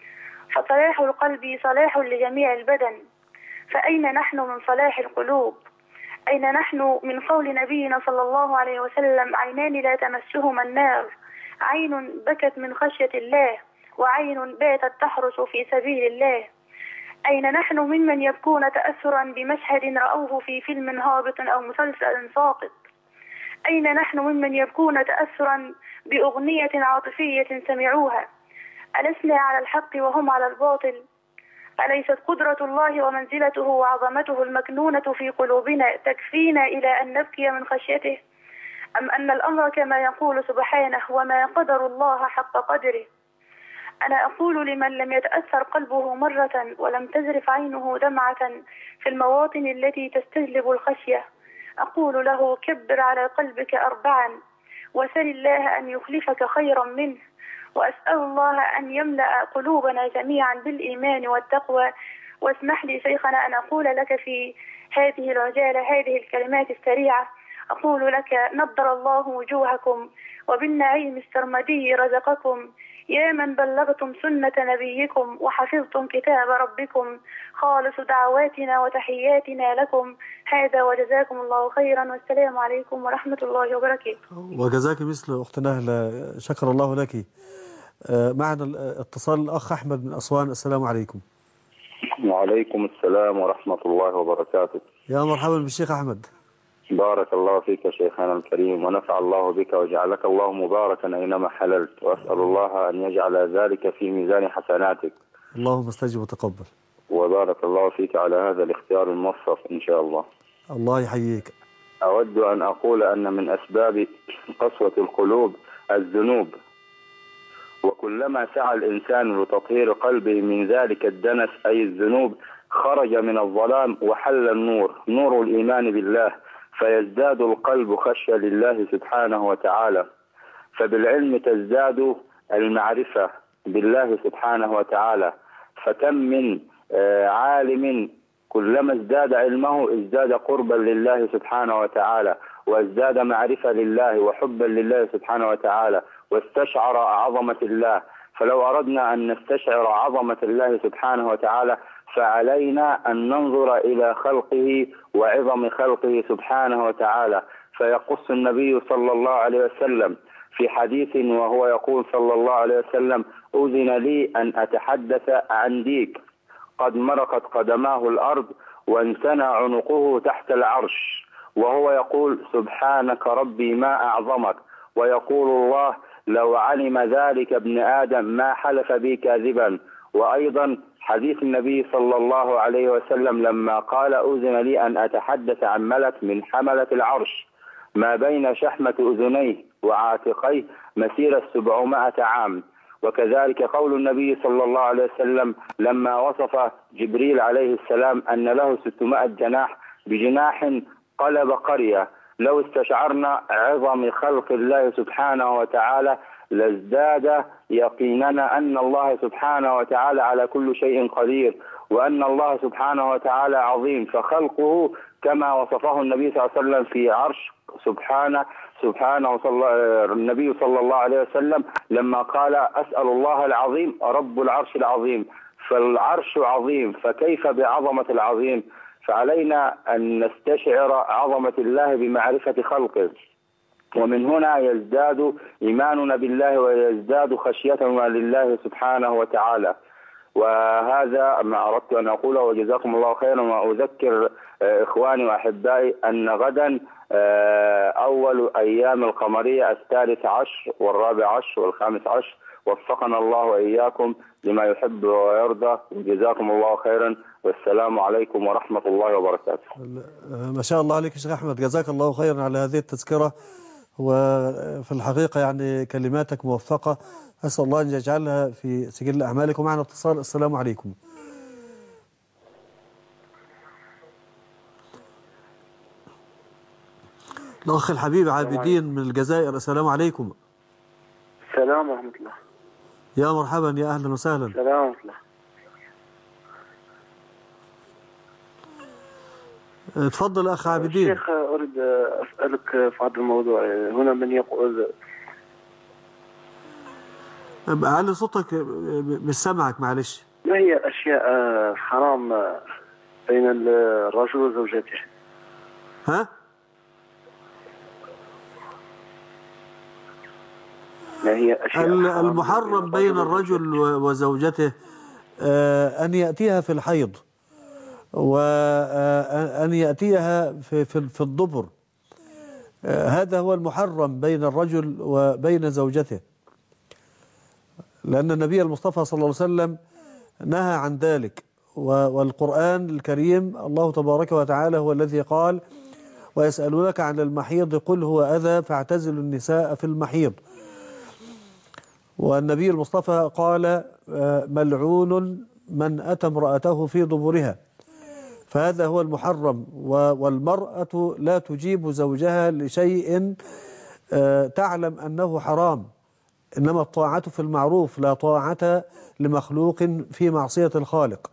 فصلاح القلب صلاح لجميع البدن. فأين نحن من صلاح القلوب؟ أين نحن من قول نبينا صلى الله عليه وسلم عينان لا تمسهما النار، عين بكت من خشية الله وعين باتت تحرس في سبيل الله. أين نحن ممن يبكون تأثرا بمشهد رأوه في فيلم هابط أو مسلسل ساقط؟ أين نحن ممن يبكون تأثرا بأغنية عاطفية سمعوها؟ ألسنا على الحق وهم على الباطل؟ أليست قدرة الله ومنزلته وعظمته المكنونة في قلوبنا تكفينا إلى أن نبكي من خشيته؟ أم أن الأمر كما يقول سبحانه وما قدر الله حق قدره؟ أنا أقول لمن لم يتأثر قلبه مرة ولم تزرف عينه دمعة في المواطن التي تستجلب الخشية، أقول له كبر على قلبك 4 وسل الله أن يخلفك خيرا منه، وأسأل الله أن يملأ قلوبنا جميعا بالإيمان والتقوى. واسمح لي شيخنا أن أقول لك في هذه العجالة هذه الكلمات السريعة، أقول لك نضر الله وجوهكم وبالنعيم السرمدي رزقكم، يا من بلغتم سنة نبيكم وحفظتم كتاب ربكم، خالص دعواتنا وتحياتنا لكم هذا، وجزاكم الله خيرا، والسلام عليكم ورحمة الله وبركاته. وجزاك مثل أخت نهلة، شكر الله لك. معنا اتصال الأخ أحمد من أسوان، السلام عليكم. وعليكم السلام ورحمة الله وبركاته. يا مرحبا بالشيخ أحمد. بارك الله فيك شيخنا الكريم، ونفع الله بك وجعلك الله مباركا أينما حللت، وأسأل الله أن يجعل ذلك في ميزان حسناتك. اللهم استجب وتقبل. وبارك الله فيك على هذا الاختيار الموفق إن شاء الله. الله يحييك. أود أن أقول أن من أسباب قسوة القلوب الذنوب، وكلما سعى الإنسان لتطهير قلبه من ذلك الدنس أي الذنوب خرج من الظلام وحل النور، نور الإيمان بالله، فيزداد القلب خشية لله سبحانه وتعالى، فبالعلم تزداد المعرفة بالله سبحانه وتعالى. فكم من عالم كلما ازداد علمه ازداد قربا لله سبحانه وتعالى، وازداد معرفة لله وحبا لله سبحانه وتعالى، واستشعر عظمة الله. فلو أردنا أن نستشعر عظمة الله سبحانه وتعالى فعلينا أن ننظر إلى خلقه وعظم خلقه سبحانه وتعالى. فيقص النبي صلى الله عليه وسلم في حديث وهو يقول صلى الله عليه وسلم أذن لي أن أتحدث عن ديك قد مرقت قدماه الأرض وانثنى عنقه تحت العرش، وهو يقول سبحانك ربي ما أعظمك، ويقول الله لو علم ذلك ابن آدم ما حلف بي كاذبا، وأيضا حديث النبي صلى الله عليه وسلم لما قال أذن لي أن أتحدث عن ملك من حملة العرش ما بين شحمة أذنيه وعاتقيه مسيرة 700 عام. وكذلك قول النبي صلى الله عليه وسلم لما وصف جبريل عليه السلام أن له 600 جناح بجناح قلب قرية. لو استشعرنا عظم خلق الله سبحانه وتعالى لازداد يقيننا أن الله سبحانه وتعالى على كل شيء قدير، وأن الله سبحانه وتعالى عظيم. فخلقه كما وصفه النبي صلى الله عليه وسلم في عرش سبحانه النبي صلى الله عليه وسلم لما قال أسأل الله العظيم رب العرش العظيم، فالعرش عظيم، فكيف بعظمة العظيم؟ فعلينا أن نستشعر عظمة الله بمعرفة خلقه، ومن هنا يزداد إيماننا بالله ويزداد خشيتنا لله سبحانه وتعالى. وهذا ما أردت أن أقوله، وجزاكم الله خيرا. وأذكر إخواني وأحبائي أن غدا أول أيام القمرية 13 و14 و15، وفقنا الله وإياكم لما يحب ويرضى. جزاكم الله خيرا، والسلام عليكم ورحمة الله وبركاته. ما شاء الله عليك يا شيخ أحمد، جزاك الله خيرا على هذه التذكرة، وفي الحقيقة يعني كلماتك موفقة، أسأل الله أن يجعلها في سجل أعمالكم. معنا اتصال. السلام عليكم. الأخ الحبيب عابدين من الجزائر. السلام عليكم. السلام ورحمة الله. يا مرحبا، يا أهلا وسهلا. السلام ورحمة الله. تفضل أخ عابدين. شيخ، أريد أسألك في هذا الموضوع. هنا من يقول، على صوتك مش سامعك، معلش. ما هي الأشياء حرام بين الرجل وزوجته؟ ها؟ ما هي الأشياء المحرم بين الرجل وزوجته أن يأتيها في الحيض، وأن يأتيها في الدبر. هذا هو المحرم بين الرجل وبين زوجته، لأن النبي المصطفى صلى الله عليه وسلم نهى عن ذلك. والقرآن الكريم الله تبارك وتعالى هو الذي قال: ويسألونك عن المحيض قل هو أذى فاعتزلوا النساء في المحيض. والنبي المصطفى قال: ملعون من أتى امرأته في دبرها. فهذا هو المحرم. والمرأة لا تجيب زوجها لشيء تعلم أنه حرام، إنما الطاعة في المعروف، لا طاعة لمخلوق في معصية الخالق.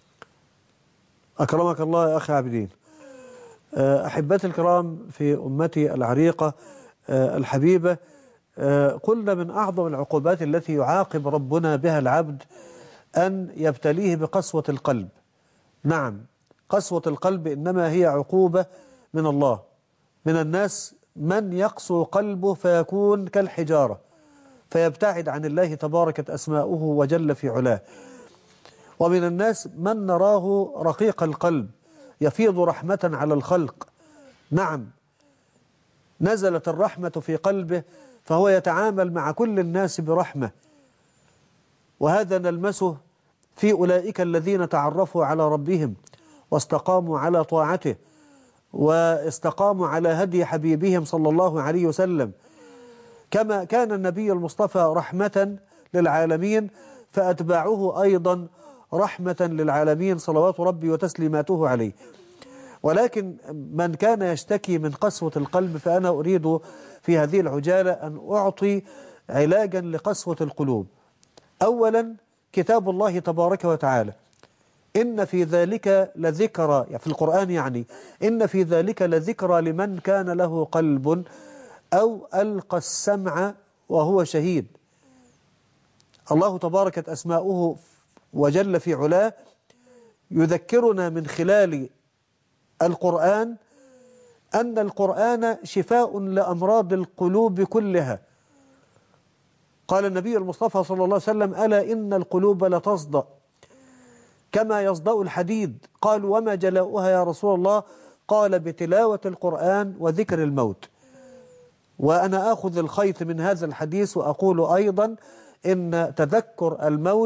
أكرمك الله يا أخي عابدين. أحبتي الكرام في أمتي العريقة الحبيبة، قلنا من أعظم العقوبات التي يعاقب ربنا بها العبد أن يبتليه بقسوة القلب. نعم، قسوة القلب إنما هي عقوبة من الله. من الناس من يقسو قلبه فيكون كالحجارة، فيبتعد عن الله تباركت أسماؤه وجل في علاه. ومن الناس من نراه رقيق القلب يفيض رحمة على الخلق. نعم، نزلت الرحمة في قلبه فهو يتعامل مع كل الناس برحمة. وهذا نلمسه في أولئك الذين تعرفوا على ربهم واستقاموا على طاعته واستقاموا على هدي حبيبهم صلى الله عليه وسلم. كما كان النبي المصطفى رحمة للعالمين فأتباعه أيضا رحمة للعالمين صلوات ربي وتسليماته عليه. ولكن من كان يشتكي من قسوة القلب فأنا أريد في هذه العجالة أن أعطي علاجا لقسوة القلوب. أولا كتاب الله تبارك وتعالى، إن في ذلك لذكرى، في القرآن يعني، إن في ذلك لذكرى لمن كان له قلب أو ألقى السمع وهو شهيد. الله تباركت أسماؤه وجل في علاه يذكرنا من خلال القرآن أن القرآن شفاء لأمراض القلوب كلها. قال النبي المصطفى صلى الله عليه وسلم: ألا إن القلوب لتصدأ كما يصدأ الحديد. قالوا: وما جلاؤها يا رسول الله؟ قال: بتلاوة القرآن وذكر الموت. وأنا أخذ الخيط من هذا الحديث وأقول أيضا إن تذكر الموت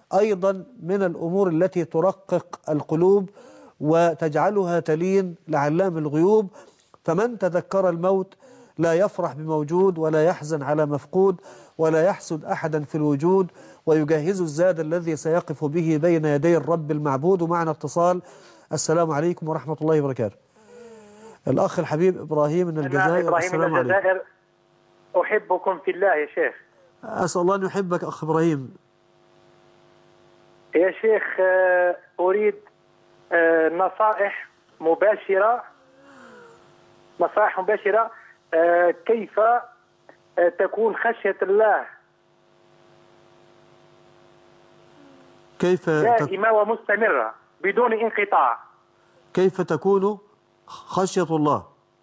أيضا من الأمور التي ترقق القلوب وتجعلها تلين لعلام الغيوب. فمن تذكر الموت لا يفرح بموجود ولا يحزن على مفقود ولا يحسد أحدا في الوجود، ويجهز الزاد الذي سيقف به بين يدي الرب المعبود. ومعنا اتصال. السلام عليكم ورحمة الله وبركاته. الأخ الحبيب إبراهيم من الجزائر. السلام عليكم. أحبكم في الله يا شيخ. أسأل الله أن يحبك أخ إبراهيم. يا شيخ أريد نصائح مباشرة كيف تكون خشية الله دائمة ومستمرة بدون انقطاع. كيف تكون خشية الله؟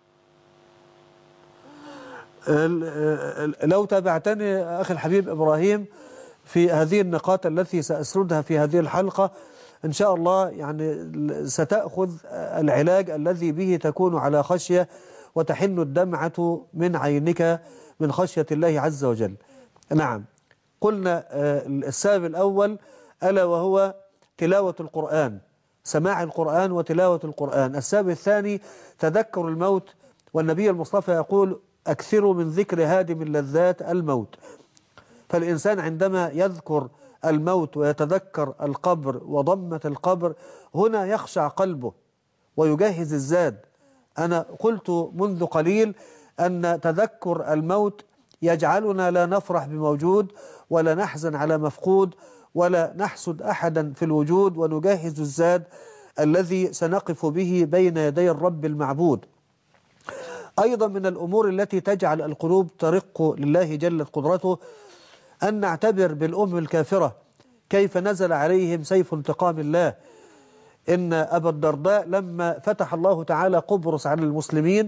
لو تابعتني أخي الحبيب إبراهيم في هذه النقاط التي سأسردها في هذه الحلقة إن شاء الله، يعني ستأخذ العلاج الذي به تكون على خشية وتحن الدمعة من عينك من خشية الله عز وجل. نعم، قلنا السبب الأول ألا وهو تلاوة القرآن، سماع القرآن وتلاوة القرآن. السبب الثاني تذكر الموت، والنبي المصطفى يقول أكثروا من ذكر هادم اللذات الموت. فالإنسان عندما يذكر الموت ويتذكر القبر وضمة القبر هنا يخشع قلبه ويجهز الزاد. أنا قلت منذ قليل أن تذكر الموت يجعلنا لا نفرح بموجود ولا نحزن على مفقود ولا نحسد أحدا في الوجود، ونجهز الزاد الذي سنقف به بين يدي الرب المعبود. أيضا من الأمور التي تجعل القلوب ترق لله جلت قدرته أن نعتبر بالأم الكافرة كيف نزل عليهم سيف انتقام الله. إن أبا الدرداء لما فتح الله تعالى قبرص على المسلمين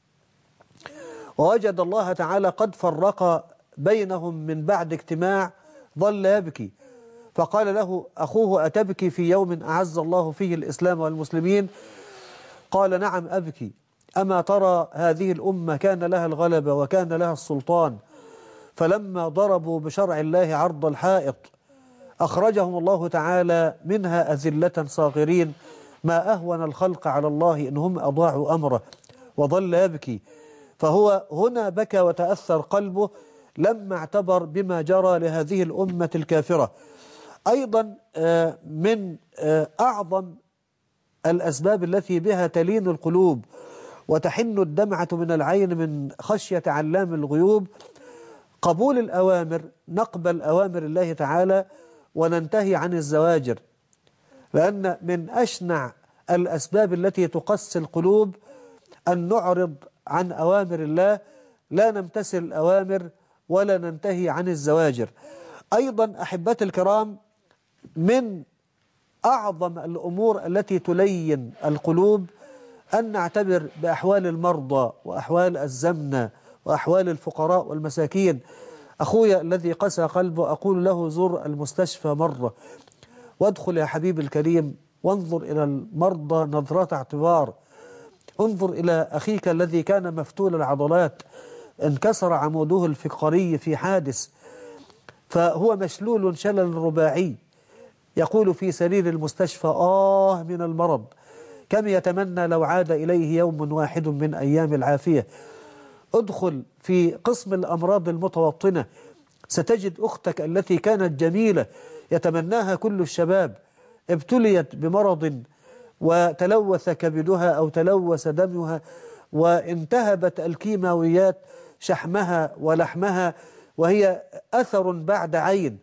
ووجد الله تعالى قد فرق بينهم من بعد اجتماع ظل يبكي، فقال له أخوه أتبكي في يوم أعز الله فيه الإسلام والمسلمين؟ قال نعم أبكي، أما ترى هذه الأمة كان لها الغلبة وكان لها السلطان، فلما ضربوا بشرع الله عرض الحائط أخرجهم الله تعالى منها أذلة صاغرين، ما أهون الخلق على الله إنهم أضاعوا أمره، وظل يبكي. فهو هنا بكى وتأثر قلبه لما اعتبر بما جرى لهذه الأمة الكافرة. أيضا من أعظم الأسباب التي بها تلين القلوب وتحن الدمعة من العين من خشية علام الغيوب قبول الأوامر، نقبل أوامر الله تعالى وننتهي عن الزواجر. لأن من أشنع الأسباب التي تقسي القلوب أن نعرض عن أوامر الله، لا نمتثل الأوامر ولا ننتهي عن الزواجر. أيضا أحبتي الكرام، من أعظم الأمور التي تلين القلوب أن نعتبر بأحوال المرضى وأحوال الزمنة وأحوال الفقراء والمساكين. أخويا الذي قسى قلبه أقول له زر المستشفى مرة، وادخل يا حبيبي الكريم وانظر إلى المرضى نظرة اعتبار. انظر إلى أخيك الذي كان مفتول العضلات، انكسر عموده الفقري في حادث، فهو مشلول شلل رباعي، يقول في سرير المستشفى من المرض، كم يتمنى لو عاد إليه يوم واحد من أيام العافية. ادخل في قسم الأمراض المتوطنة، ستجد أختك التي كانت جميلة يتمناها كل الشباب، ابتليت بمرض وتلوث كبدها أو تلوث دمها وانتهبت الكيماويات شحمها ولحمها، وهي أثر بعد عين،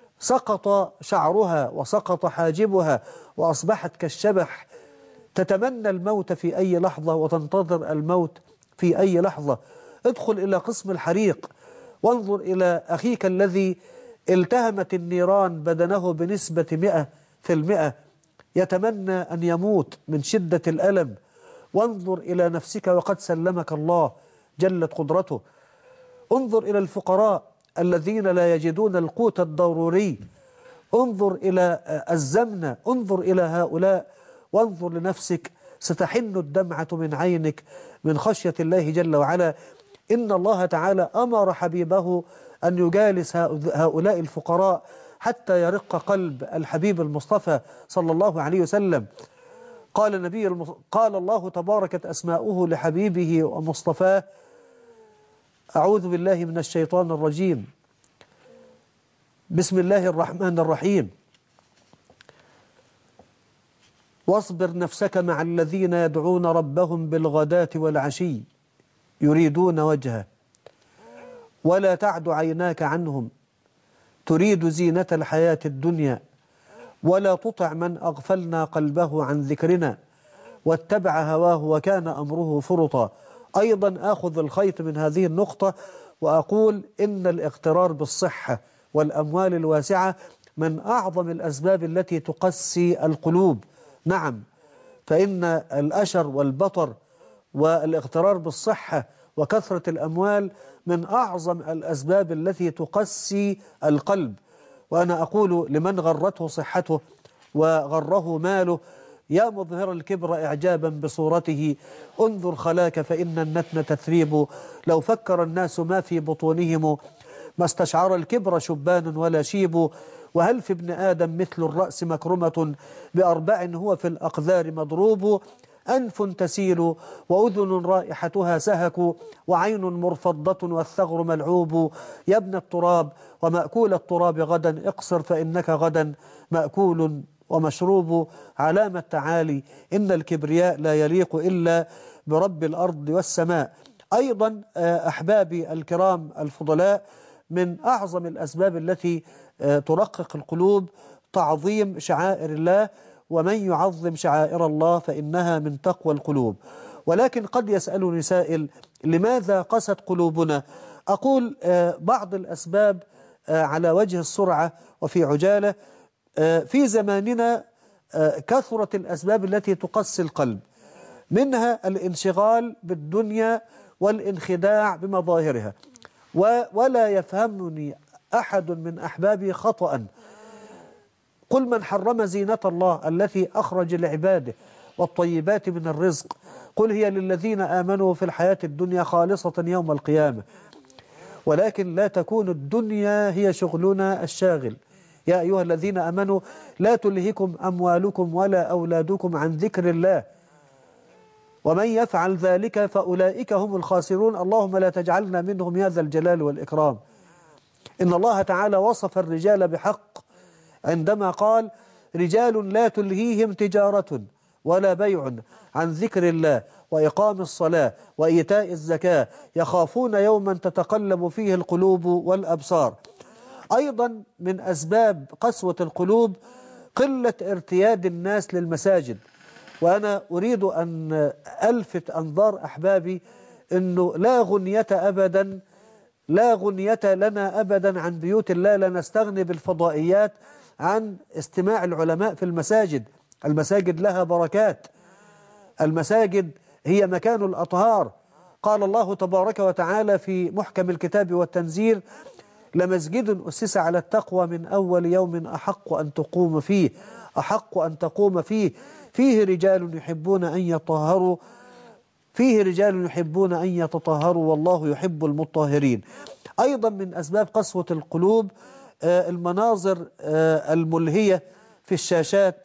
سقط شعرها وسقط حاجبها وأصبحت كالشبح، تتمنى الموت في أي لحظة وتنتظر الموت في أي لحظة. ادخل إلى قسم الحريق وانظر إلى أخيك الذي التهمت النيران بدنه بنسبة 100%، يتمنى أن يموت من شدة الألم. وانظر إلى نفسك وقد سلمك الله جلت قدرته. انظر إلى الفقراء الذين لا يجدون القوت الضروري، انظر إلى الزمنة، انظر إلى هؤلاء وانظر لنفسك، ستحن الدمعة من عينك من خشية الله جل وعلا. إن الله تعالى أمر حبيبه أن يجالس هؤلاء الفقراء حتى يرق قلب الحبيب المصطفى صلى الله عليه وسلم. قال الله تباركت أسماؤه لحبيبه ومصطفاه: أعوذ بالله من الشيطان الرجيم، بسم الله الرحمن الرحيم: واصبر نفسك مع الذين يدعون ربهم بالغداة والعشي يريدون وجهه ولا تعد عيناك عنهم تريد زينة الحياة الدنيا ولا تطع من أغفلنا قلبه عن ذكرنا واتبع هواه وكان أمره فرطا. أيضا أخذ الخيط من هذه النقطة وأقول إن الاغترار بالصحة والأموال الواسعة من أعظم الأسباب التي تقسي القلوب. نعم، فإن الأشر والبطر والاغترار بالصحة وكثرة الأموال من أعظم الأسباب التي تقسي القلب. وأنا أقول لمن غرته صحته وغره ماله: يا مظهر الكبر إعجابا بصورته انظر خلاك فإن النتن تثريب. لو فكر الناس ما في بطونهم ما استشعر الكبر شبان ولا شيب. وهل في ابن آدم مثل الرأس مكرمة بأربع هو في الأقذار مضروب. أنف تسيل وأذن رائحتها سهك وعين مرفضة والثغر ملعوب. يا ابن التراب ومأكول التراب غدا اقصر فإنك غدا مأكول ومشروب. علامة التعالي إن الكبرياء لا يليق إلا برب الأرض والسماء. أيضا أحبابي الكرام الفضلاء، من أعظم الأسباب التي ترقق القلوب تعظيم شعائر الله، ومن يعظم شعائر الله فإنها من تقوى القلوب. ولكن قد يسألني سائل: لماذا قست قلوبنا؟ أقول بعض الأسباب على وجه السرعة وفي عجالة. في زماننا كثرت الأسباب التي تقسي القلب، منها الانشغال بالدنيا والانخداع بمظاهرها. ولا يفهمني أحد من أحبابي خطأ. قل من حرم زينة الله التي أخرج لعباده والطيبات من الرزق قل هي للذين آمنوا في الحياة الدنيا خالصة يوم القيامة. ولكن لا تكون الدنيا هي شغلنا الشاغل. يا أيها الذين آمنوا لا تلهكم أموالكم ولا أولادكم عن ذكر الله ومن يفعل ذلك فأولئك هم الخاسرون. اللهم لا تجعلنا منهم يا ذا الجلال والإكرام. إن الله تعالى وصف الرجال بحق عندما قال: رجال لا تلهيهم تجارة ولا بيع عن ذكر الله وإقام الصلاة وإيتاء الزكاة يخافون يوما تتقلب فيه القلوب والأبصار. أيضا من أسباب قسوة القلوب قلة ارتياد الناس للمساجد. وأنا أريد أن ألفت أنظار أحبابي أنه لا غنية أبدا، لا غنية لنا أبدا عن بيوت الله. لا نستغني بالفضائيات عن استماع العلماء في المساجد. المساجد لها بركات، المساجد هي مكان الأطهار. قال الله تبارك وتعالى في محكم الكتاب والتنزيل: لمسجد أسس على التقوى من أول يوم أحق أن تقوم فيه، أحق أن تقوم فيه، فيه رجال يحبون أن يطهروا، فيه رجال يحبون أن يتطهروا والله يحب المطهرين. أيضا من أسباب قسوة القلوب المناظر الملهية في الشاشات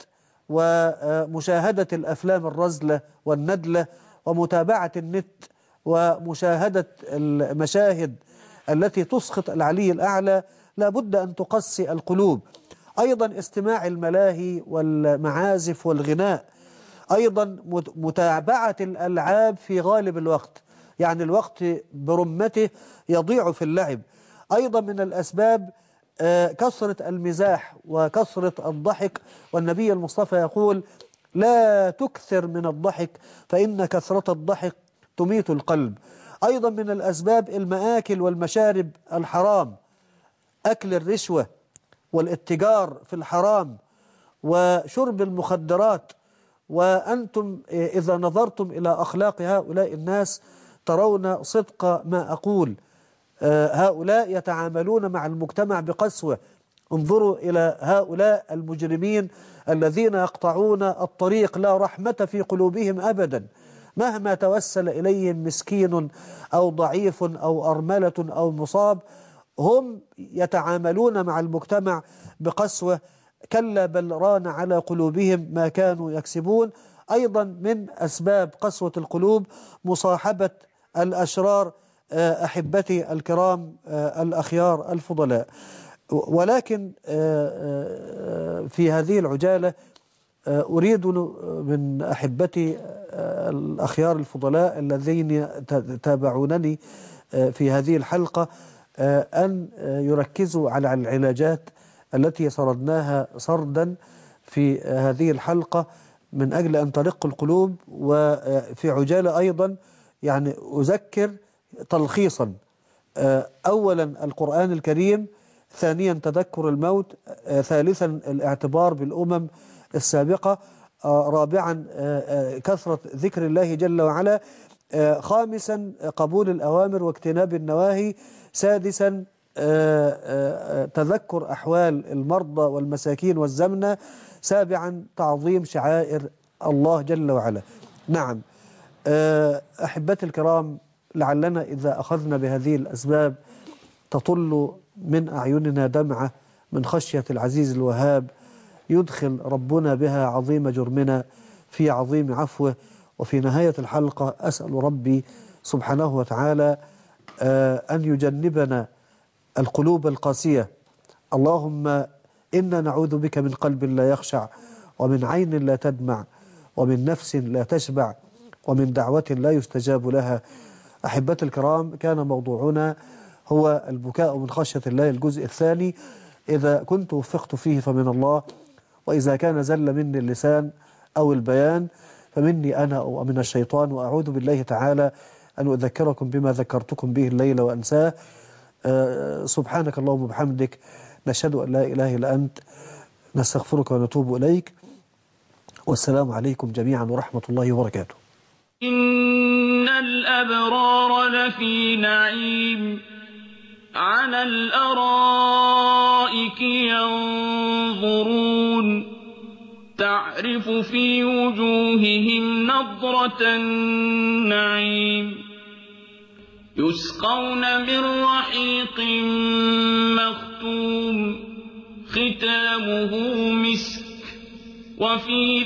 ومشاهدة الأفلام الرذلة والندلة ومتابعة النت ومشاهدة المشاهد التي تسخط العلي الأعلى. لا بد أن تقسي القلوب. أيضا استماع الملاهي والمعازف والغناء. أيضا متابعة الألعاب في غالب الوقت، يعني الوقت برمته يضيع في اللعب. أيضا من الأسباب كثرة المزاح وكثرة الضحك، والنبي المصطفى يقول: لا تكثر من الضحك فإن كثرة الضحك تميت القلب. أيضا من الأسباب المآكل والمشارب الحرام، أكل الرشوة والاتجار في الحرام وشرب المخدرات. وأنتم إذا نظرتم إلى أخلاق هؤلاء الناس ترون صدق ما أقول. هؤلاء يتعاملون مع المجتمع بقسوة. انظروا إلى هؤلاء المجرمين الذين يقطعون الطريق، لا رحمة في قلوبهم أبدا، مهما توسل إليهم مسكين أو ضعيف أو أرملة أو مصاب. هم يتعاملون مع المجتمع بقسوة. كلا بل ران على قلوبهم ما كانوا يكسبون. أيضا من أسباب قسوة القلوب مصاحبة الأشرار أحبتي الكرام الأخيار الفضلاء. ولكن في هذه العجالة أريد من أحبتي الأخيار الفضلاء الذين تابعونني في هذه الحلقة أن يركزوا على العلاجات التي سردناها سردا في هذه الحلقة من أجل أن ترق القلوب. وفي عجالة أيضا يعني أذكر تلخيصا: أولا القرآن الكريم، ثانيا تذكر الموت، ثالثا الاعتبار بالأمم السابقة، رابعا كثرة ذكر الله جل وعلا، خامسا قبول الأوامر واجتناب النواهي، سادسا تذكر أحوال المرضى والمساكين والزمنة، سابعا تعظيم شعائر الله جل وعلا. نعم أحبتي الكرام، لعلنا إذا أخذنا بهذه الأسباب تطل من أعيننا دمعة من خشية العزيز الوهاب، يدخل ربنا بها عظيم جرمنا في عظيم عفوه. وفي نهاية الحلقة أسأل ربي سبحانه وتعالى أن يجنبنا القلوب القاسية. اللهم إنا نعوذ بك من قلب لا يخشع، ومن عين لا تدمع، ومن نفس لا تشبع، ومن دعوة لا يستجاب لها. أحبتي الكرام، كان موضوعنا هو البكاء من خشية الله الجزء الثاني. إذا كنت وفقت فيه فمن الله، وإذا كان زل مني اللسان أو البيان فمني أنا أو من الشيطان. وأعوذ بالله تعالى أن أذكركم بما ذكرتكم به الليل وأنساه. سبحانك اللهم وبحمدك، نشهد أن لا إله إلا أنت، نستغفرك ونتوب إليك. والسلام عليكم جميعا ورحمة الله وبركاته. إن الأبرار لفي نعيم على الأرائك ينظرون، تعرف في وجوههم نضرة النعيم، يسقون من رحيق مختوم ختامه مسك، وفي